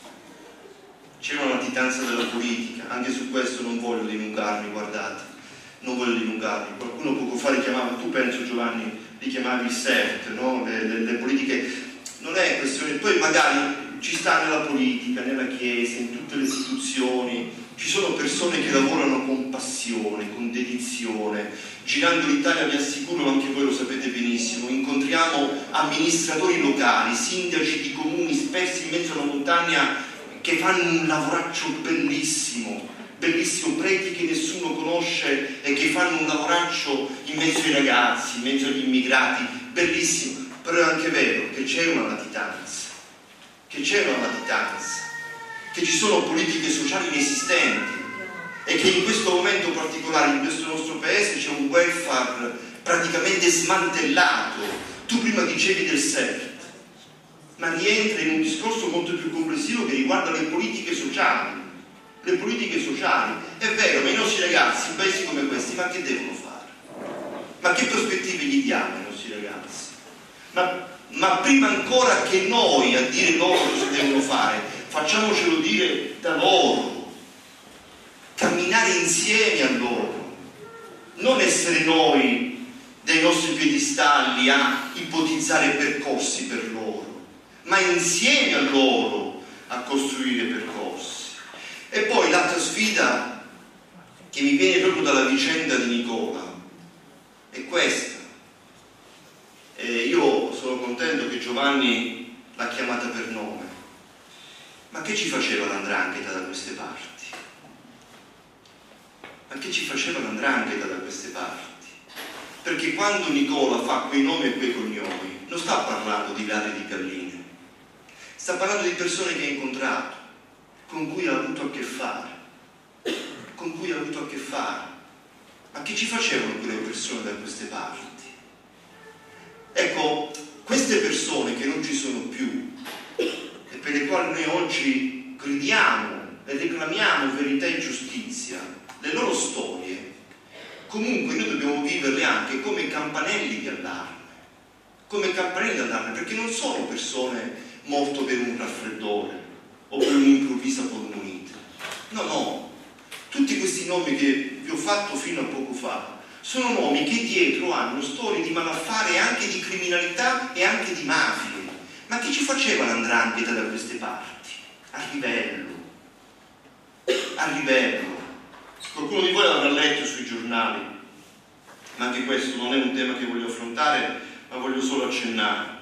Anche su questo non voglio dilungarmi, guardate, Qualcuno poco fa richiamava, tu penso Giovanni, richiamavi il CERT, no? le politiche, non è questione, poi magari ci sta nella politica, nella Chiesa, in tutte le istituzioni, ci sono persone che lavorano con passione, con dedizione. Girando l'Italia, vi assicuro, anche voi lo sapete benissimo, incontriamo amministratori locali, sindaci di comuni spersi in mezzo alla montagna che fanno un lavoraccio bellissimo, preti che nessuno conosce e che fanno un lavoraccio in mezzo ai ragazzi, in mezzo agli immigrati, bellissimo. Però è anche vero che c'è una latitanza, che ci sono politiche sociali inesistenti e che in questo momento particolare, in questo nostro paese, c'è un welfare praticamente smantellato. Tu prima dicevi del CERT, ma rientra in un discorso molto più complessivo che riguarda le politiche sociali. È vero, ma i nostri ragazzi, in paesi come questi, ma che devono fare? Ma che prospettive gli diamo ai nostri ragazzi? Ma prima ancora che noi a dire loro cosa devono fare, facciamocelo dire da loro, camminare insieme a loro, non essere noi dai nostri piedistalli a ipotizzare percorsi per loro, ma insieme a loro a costruire percorsi. E poi l'altra sfida che mi viene proprio dalla vicenda di Nicola è questa. Io sono contento che Giovanni l'ha chiamata per nome, ma che ci faceva l'andrangheta da queste parti? Perché quando Nicola fa quei nomi e quei cognomi non sta parlando di ladri di galline, sta parlando di persone che ha incontrato, con cui ha avuto a che fare. Ma che ci facevano quelle persone da queste parti? Ecco, queste persone che non ci sono più e per le quali noi oggi gridiamo e reclamiamo verità e giustizia, le loro storie, comunque noi dobbiamo viverle anche come campanelli di allarme, perché non sono persone morte per un raffreddore o per un'improvvisa polmonite. No, tutti questi nomi che vi ho fatto fino a poco fa sono nomi che dietro hanno storie di malaffare, anche di criminalità e anche di mafie. Ma chi ci faceva l'andrangheta da queste parti? A livello. Qualcuno di voi l'avrà letto sui giornali, ma anche questo non è un tema che voglio affrontare, ma voglio solo accennare.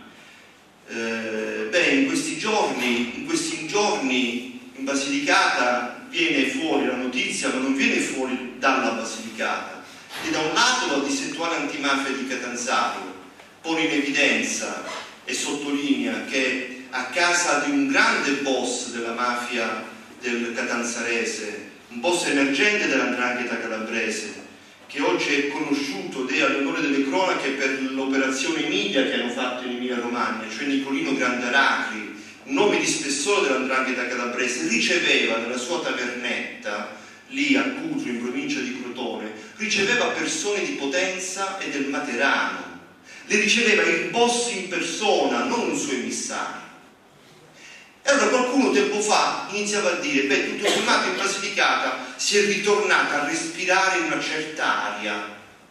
In questi giorni in Basilicata viene fuori la notizia, ma non viene fuori dalla Basilicata, che da un lato la distrettuale antimafia di Catanzaro pone in evidenza e sottolinea che a casa di un grande boss della mafia del catanzarese, un boss emergente dell''ndrangheta calabrese, che oggi è conosciuto ed è all'onore delle cronache per l'operazione Emilia che hanno fatto in Emilia Romagna, cioè Nicolino Grandaracri, un nome di spessore dell''ndrangheta calabrese, riceveva nella sua tavernetta lì a Cutro, in provincia di Crotone, riceveva persone di Potenza e del Materano, le riceveva il boss in persona, non un suo emissario. E allora qualcuno tempo fa iniziava a dire, tutto sommato in Basilicata si è ritornata a respirare una certa aria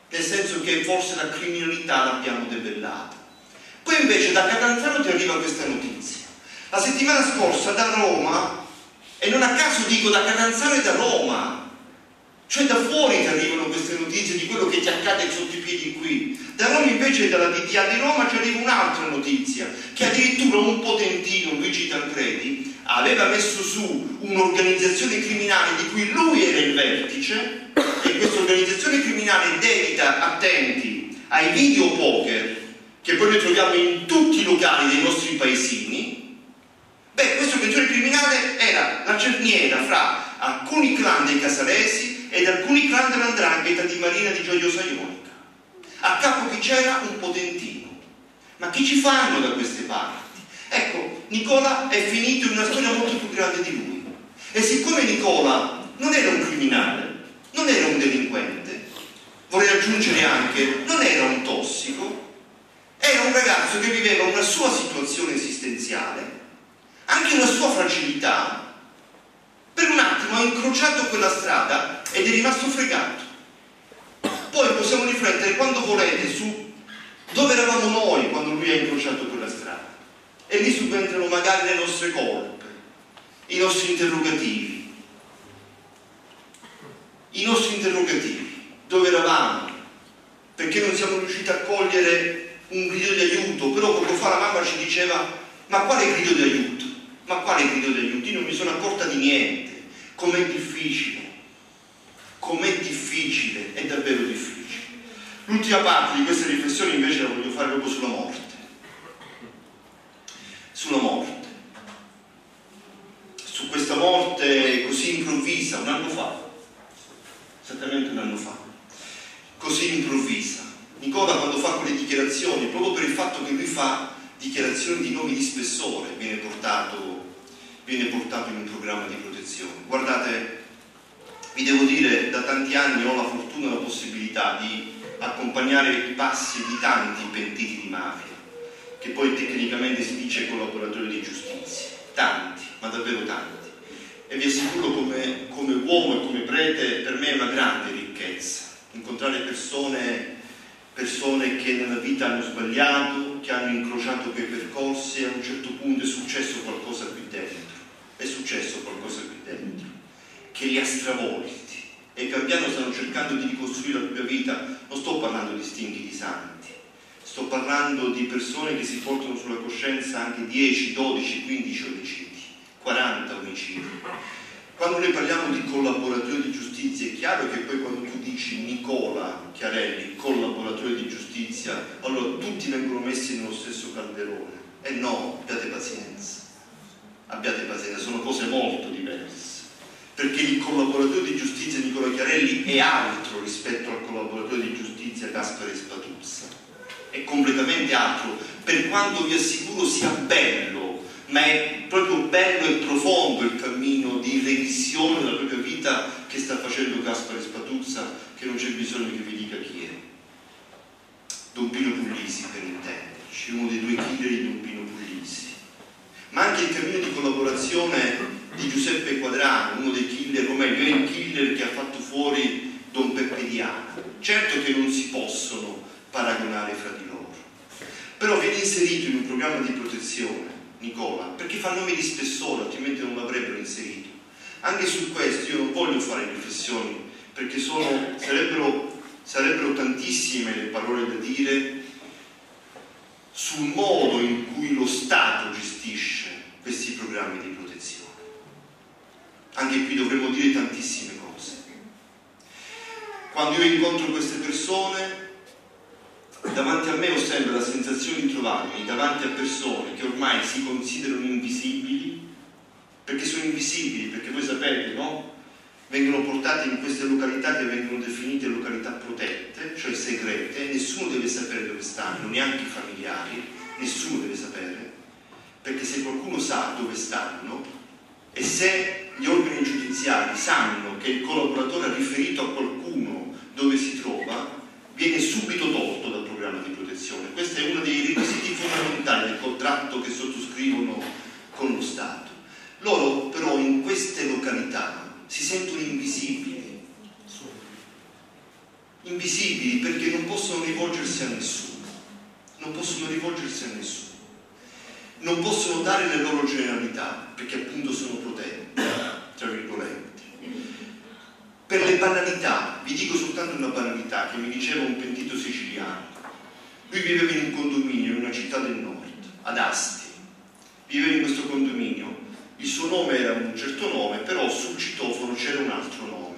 nel senso che forse la criminalità l'abbiamo debellata. Poi invece da Catanzaro ti arriva questa notizia. La settimana scorsa da Roma, e non a caso dico da Catanzaro e da Roma, cioè da fuori ti arrivano queste notizie di quello che ti accade sotto i piedi qui. Da Roma invece, dalla DDA di Roma, ci arriva un'altra notizia, che addirittura un potentino, Luigi Tancredi, aveva messo su un'organizzazione criminale di cui lui era il vertice, e questa organizzazione criminale dedita, attenti, ai video poker, che poi noi troviamo in tutti i locali dei nostri paesini. Beh, questa organizzazione criminale era la cerniera fra alcuni clan dei casalesi ed alcuni clan dell''ndrangheta di Marina di Gioiosa Ionica. A capo chi c'era? Un potentino. Ma chi ci fanno da queste parti? Ecco, Nicola è finito in una storia molto più grande di lui. E siccome Nicola non era un criminale, non era un delinquente, vorrei aggiungere anche, non era un tossico, era un ragazzo che viveva una sua situazione esistenziale, anche una sua fragilità. Per un attimo ha incrociato quella strada ed è rimasto fregato. Poi possiamo riflettere quando volete su dove eravamo noi quando lui ha incrociato quella strada. E lì subentrano magari le nostre colpe, i nostri interrogativi. I nostri interrogativi. Dove eravamo? Perché non siamo riusciti a cogliere un grido di aiuto? Però poco fa la mamma ci diceva: ma quale grido di aiuto? Ma quale grido di aiuto? Io non mi sono accorta di niente. Com'è difficile. Com'è difficile, è davvero difficile. L'ultima parte di questa riflessione invece la voglio fare proprio sulla morte. Sulla morte. Su questa morte così improvvisa, un anno fa. Esattamente un anno fa. Così improvvisa. Nicola, quando fa quelle dichiarazioni, proprio per il fatto che lui fa dichiarazioni di nomi di spessore, viene portato in un programma di protezione. Guardate, vi devo dire, da tanti anni ho la fortuna e la possibilità di accompagnare i passi di tanti pentiti di mafia, che poi tecnicamente si dice collaboratori di giustizia. Tanti, ma davvero tanti. E vi assicuro come uomo e come prete, per me è una grande ricchezza incontrare persone che nella vita hanno sbagliato, che hanno incrociato quei percorsi, e a un certo punto è successo qualcosa qui dentro. È successo qualcosa qui dentro che li ha stravolti e pian piano stanno cercando di ricostruire la propria vita. Non sto parlando di stinchi di santi, sto parlando di persone che si portano sulla coscienza anche 10, 12, 15 omicidi, 40 omicidi. Quando noi parliamo di collaboratori di giustizia, è chiaro che poi quando tu dici Nicola Chiarelli, collaboratore di giustizia, allora tutti vengono messi nello stesso calderone. E no, abbiate pazienza, sono cose molto diverse. Perché il collaboratore di giustizia Nicola Chiarelli è altro rispetto al collaboratore di giustizia Gaspare Spatuzza. È completamente altro, per quanto vi assicuro sia bello, ma è proprio bello e profondo il cammino di revisione della propria vita che sta facendo Gaspare Spatuzza, che non c'è bisogno che vi dica chi è. Don Pino Puglisi, per intenderci, uno dei due killer di Don Pino Puglisi. Ma anche il cammino di collaborazione di Giuseppe Quadrano, uno dei killer, o meglio è il killer che ha fatto fuori Don Peppe Diana. Certo che non si possono paragonare fra di loro, però viene inserito in un programma di protezione Nicola, perché fa nomi di spessore, altrimenti non l'avrebbero inserito. Anche su questo io non voglio fare riflessioni, perché sarebbero tantissime le parole da dire sul modo in cui lo Stato gestisce questi programmi di protezione. Anche qui dovremmo dire tantissime cose. Quando io incontro queste persone, davanti a me ho sempre la sensazione di trovarmi davanti a persone che ormai si considerano invisibili, perché sono invisibili, perché voi sapete, no? Vengono portati in queste località che vengono definite località protette, cioè segrete, nessuno deve sapere dove stanno, neanche i familiari, nessuno deve sapere, perché se qualcuno sa dove stanno e se gli organi giudiziari sanno che il collaboratore ha riferito a qualcuno dove si trova, viene subito tolto dal programma di protezione. Questo è uno dei requisiti fondamentali del contratto che sottoscrivono con lo Stato. Loro però in queste località si sentono invisibili. invisibili perché non possono rivolgersi a nessuno, non possono rivolgersi a nessuno, non possono dare le loro generalità perché appunto sono protetti, tra virgolette. Per le banalità, vi dico soltanto una banalità che mi diceva un pentito siciliano. Lui viveva in un condominio in una città del nord, ad Asti, viveva in questo condominio, il suo nome era un certo nome, però sul citofono c'era un altro nome.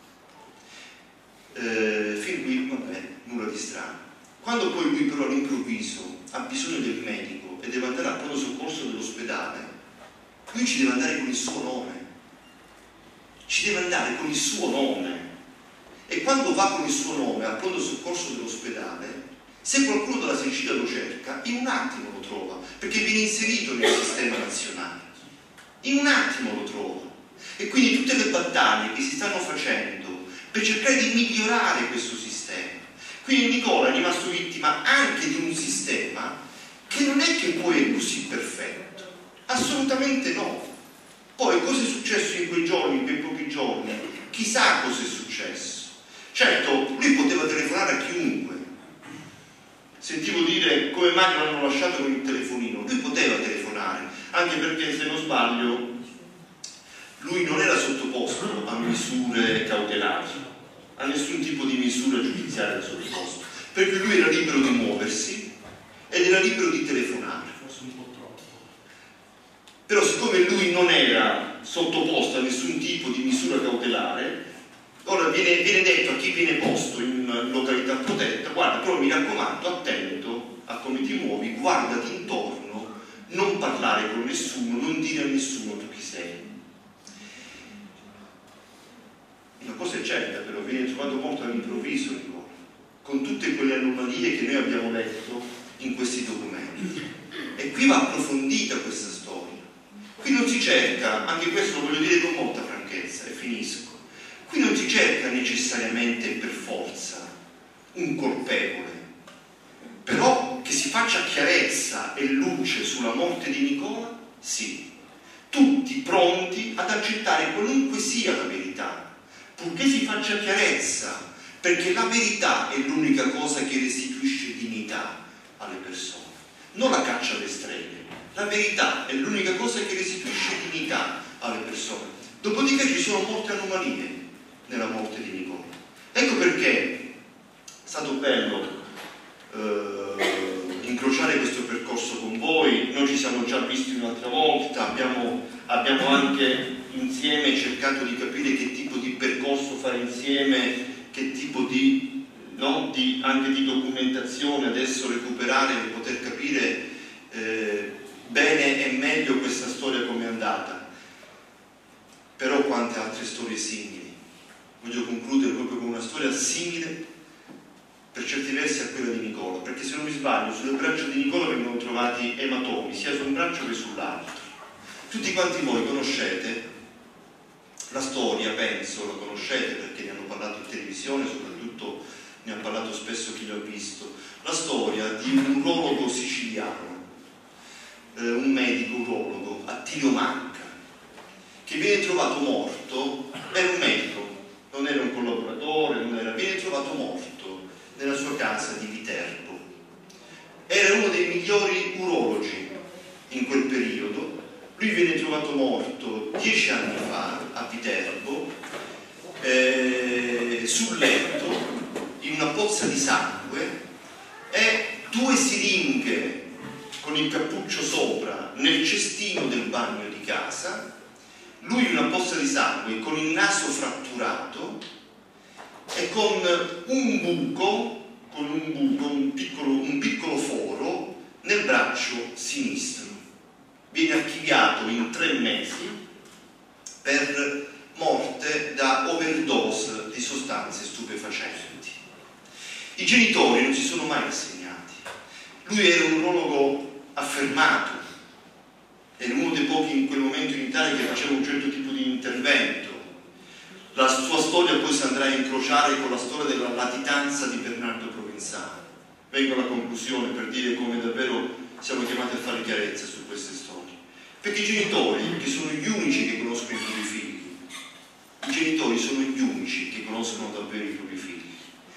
Fin qui, vabbè, nulla di strano. Quando poi lui però all'improvviso ha bisogno del medico e deve andare al pronto soccorso dell'ospedale, lui ci deve andare con il suo nome. Ci deve andare con il suo nome. E quando va con il suo nome al pronto soccorso dell'ospedale, se qualcuno della Sicilia lo cerca, in un attimo lo trova, perché viene inserito nel sistema nazionale. In un attimo lo trova. E quindi tutte le battaglie che si stanno facendo per cercare di migliorare questo sistema. Quindi Nicola è rimasto vittima anche di un sistema che non è che poi è così perfetto. Assolutamente no. Poi cosa è successo in quei giorni, in quei pochi giorni? Chissà cosa è successo. Certo, lui poteva telefonare a chiunque. Sentivo dire come mai non hanno lasciato con il telefonino. Lui poteva telefonare, anche perché se non sbaglio lui non era sottoposto a misure cautelari, a nessun tipo di misura giudiziaria era sottoposto, perché lui era libero di muoversi ed era libero di telefonare. Però siccome lui non era sottoposto a nessun tipo di misura cautelare, ora viene detto a chi viene posto in località protetta: guarda, però mi raccomando, attento a come ti muovi, guardati intorno, non parlare con nessuno, non dire a nessuno tu chi sei. Una cosa è certa, però, viene trovato morto all'improvviso, con tutte quelle anomalie che noi abbiamo letto in questi documenti. E qui va approfondita questa storia. Qui non si cerca, anche questo lo voglio dire con molta franchezza e finisco, qui non si cerca necessariamente per forza un colpevole, però che si faccia chiarezza e luce sulla morte di Nicola, sì, tutti pronti ad accettare qualunque sia la verità, purché si faccia chiarezza, perché la verità è l'unica cosa che restituisce dignità alle persone, non la caccia alle streghe. La verità è l'unica cosa che restituisce dignità alle persone. Dopodiché ci sono molte anomalie nella morte di Nicola. Ecco perché è stato bello incrociare questo percorso con voi. Noi ci siamo già visti un'altra volta, abbiamo anche insieme cercato di capire che tipo di percorso fare insieme, che tipo di, no, anche di documentazione adesso recuperare per poter capire bene e meglio questa storia come è andata. Però quante altre storie simili. Voglio concludere proprio con una storia simile per certi versi a quella di Nicola, perché se non mi sbaglio sulle braccia di Nicola vengono trovati ematomi sia su un braccio che sull'altro. Tutti quanti voi conoscete la storia, penso, la conoscete perché ne hanno parlato in televisione, soprattutto ne ha parlato spesso chi l'ha visto, la storia di un urologo siciliano, un medico urologo, Attilio Manca, che viene trovato morto. Era un medico, non era un collaboratore, viene trovato morto nella sua casa di Viterbo. Era uno dei migliori urologi in quel periodo. Lui viene trovato morto 10 anni fa a Viterbo, sul letto, in una pozza di sangue, e 2 siringhe con il cappuccio sopra nel cestino del bagno di casa, lui in una pozza di sangue con il naso fratturato e con un buco, un piccolo foro nel braccio sinistro. Viene archiviato in 3 mesi per morte da overdose di sostanze stupefacenti. I genitori non si sono mai rassegnati. Lui era un urologo affermato, era uno dei pochi in quel momento in Italia che faceva un certo tipo di intervento. La sua storia poi si andrà a incrociare con la storia della latitanza di Bernardo Provenzano. Vengo alla conclusione per dire come davvero siamo chiamati a fare chiarezza su queste storie. Perché i genitori, che sono gli unici che conoscono i propri figli, i genitori sono gli unici che conoscono davvero i propri figli. E quindi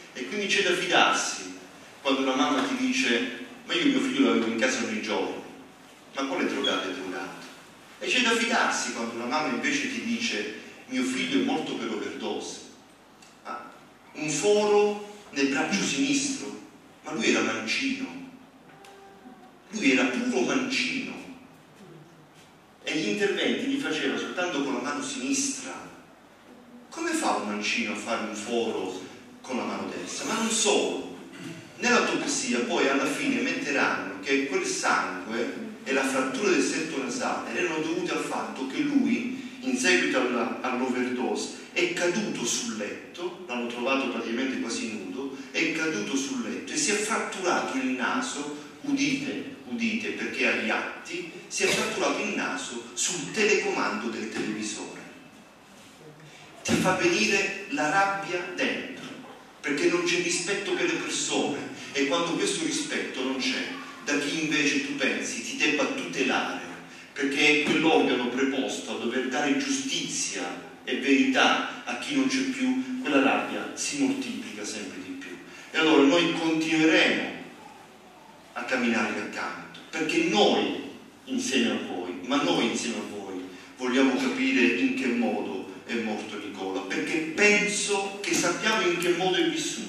c'è da fidarsi quando una mamma ti dice: ma io mio figlio l'avevo in casa ogni giorno. Ma quale drogato è drogato? E c'è da fidarsi quando una mamma invece ti dice: mio figlio è morto per overdose. Un foro nel braccio sinistro, ma lui era mancino, lui era puro mancino, e gli interventi li faceva soltanto con la mano sinistra. Come fa un mancino a fare un foro con la mano destra? Ma non solo, nell'autopsia poi alla fine metteranno che quel sangue e la frattura del setto nasale erano dovute al fatto che lui, in seguito all'overdose, è caduto sul letto, l'hanno trovato praticamente quasi nudo, è caduto sul letto e si è fratturato il naso, udite perché agli atti, si è fratturato il naso sul telecomando del televisore. Ti fa venire la rabbia dentro, perché non c'è rispetto per le persone, e quando questo rispetto non c'è, da chi invece tu pensi ti debba tutelare, perché è quell'organo preposto a dover dare giustizia e verità a chi non c'è più, quella rabbia si moltiplica sempre di più. E allora noi continueremo a camminare accanto, perché noi insieme a voi, ma noi insieme a voi, vogliamo capire in che modo è morto Nicola, perché penso che sappiamo in che modo è vissuto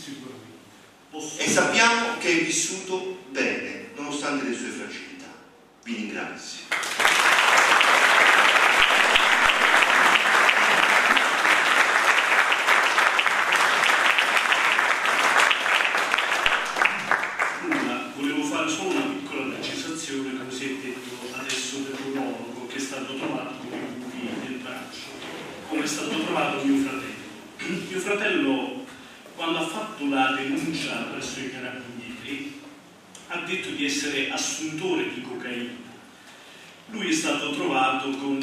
e sappiamo che è vissuto bene nonostante le sue fragilità. Vi ringrazio. Volevo fare solo una piccola precisazione, come si è detto adesso per l'urologo, che è stato trovato con i buchi nel braccio, come è stato trovato mio fratello. Mio fratello, quando ha fatto la denuncia presso i carabinieri, ha detto di essere assuntore di cocaina. Lui è stato trovato con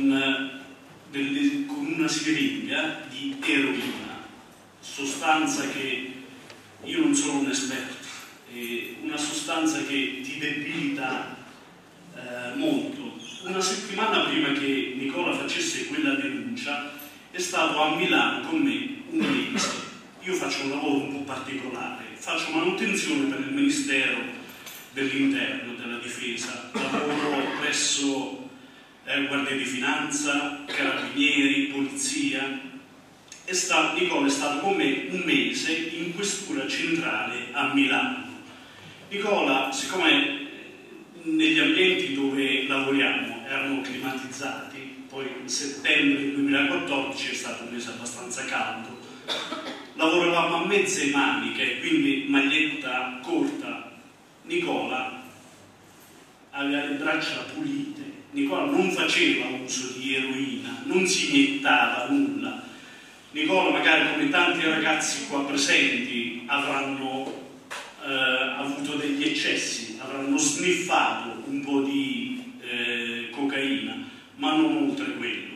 una siringa di eroina, sostanza che io non sono un esperto, è una sostanza che ti debilita molto. Una settimana prima che Nicola facesse quella denuncia è stato a Milano con me un mese. Io faccio un lavoro un po' particolare, faccio manutenzione per il Ministero dell'Interno, della Difesa, lavoro presso Guardia di Finanza, Carabinieri, Polizia. Nicola è stato con me un mese in questura centrale a Milano. Nicola, siccome negli ambienti dove lavoriamo erano climatizzati, poi in settembre 2014 è stato un mese abbastanza caldo, lavoravamo a mezze maniche, quindi maglietta corta. Nicola aveva le braccia pulite, Nicola non faceva uso di eroina, non si iniettava nulla. Nicola, magari come tanti ragazzi qua presenti, avranno avuto degli eccessi, avranno sniffato un po' di cocaina, ma non oltre quello.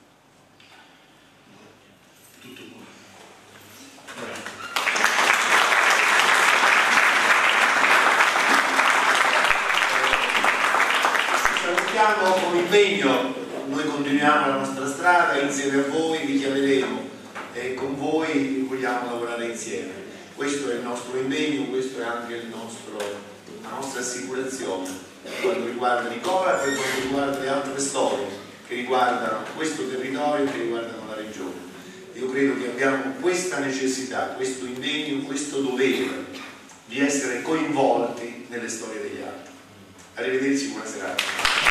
Tutto qua. Salutiamo con impegno, noi continuiamo la nostra strada, insieme a voi vi chiameremo e con voi vogliamo lavorare insieme. Questo è il nostro impegno, questo è anche la nostra assicurazione per quanto riguarda Nicola e per quanto riguarda le altre storie che riguardano questo territorio e che riguardano la regione. Io credo che abbiamo questa necessità, questo impegno, questo dovere di essere coinvolti nelle storie degli altri. Arrivederci, buona serata.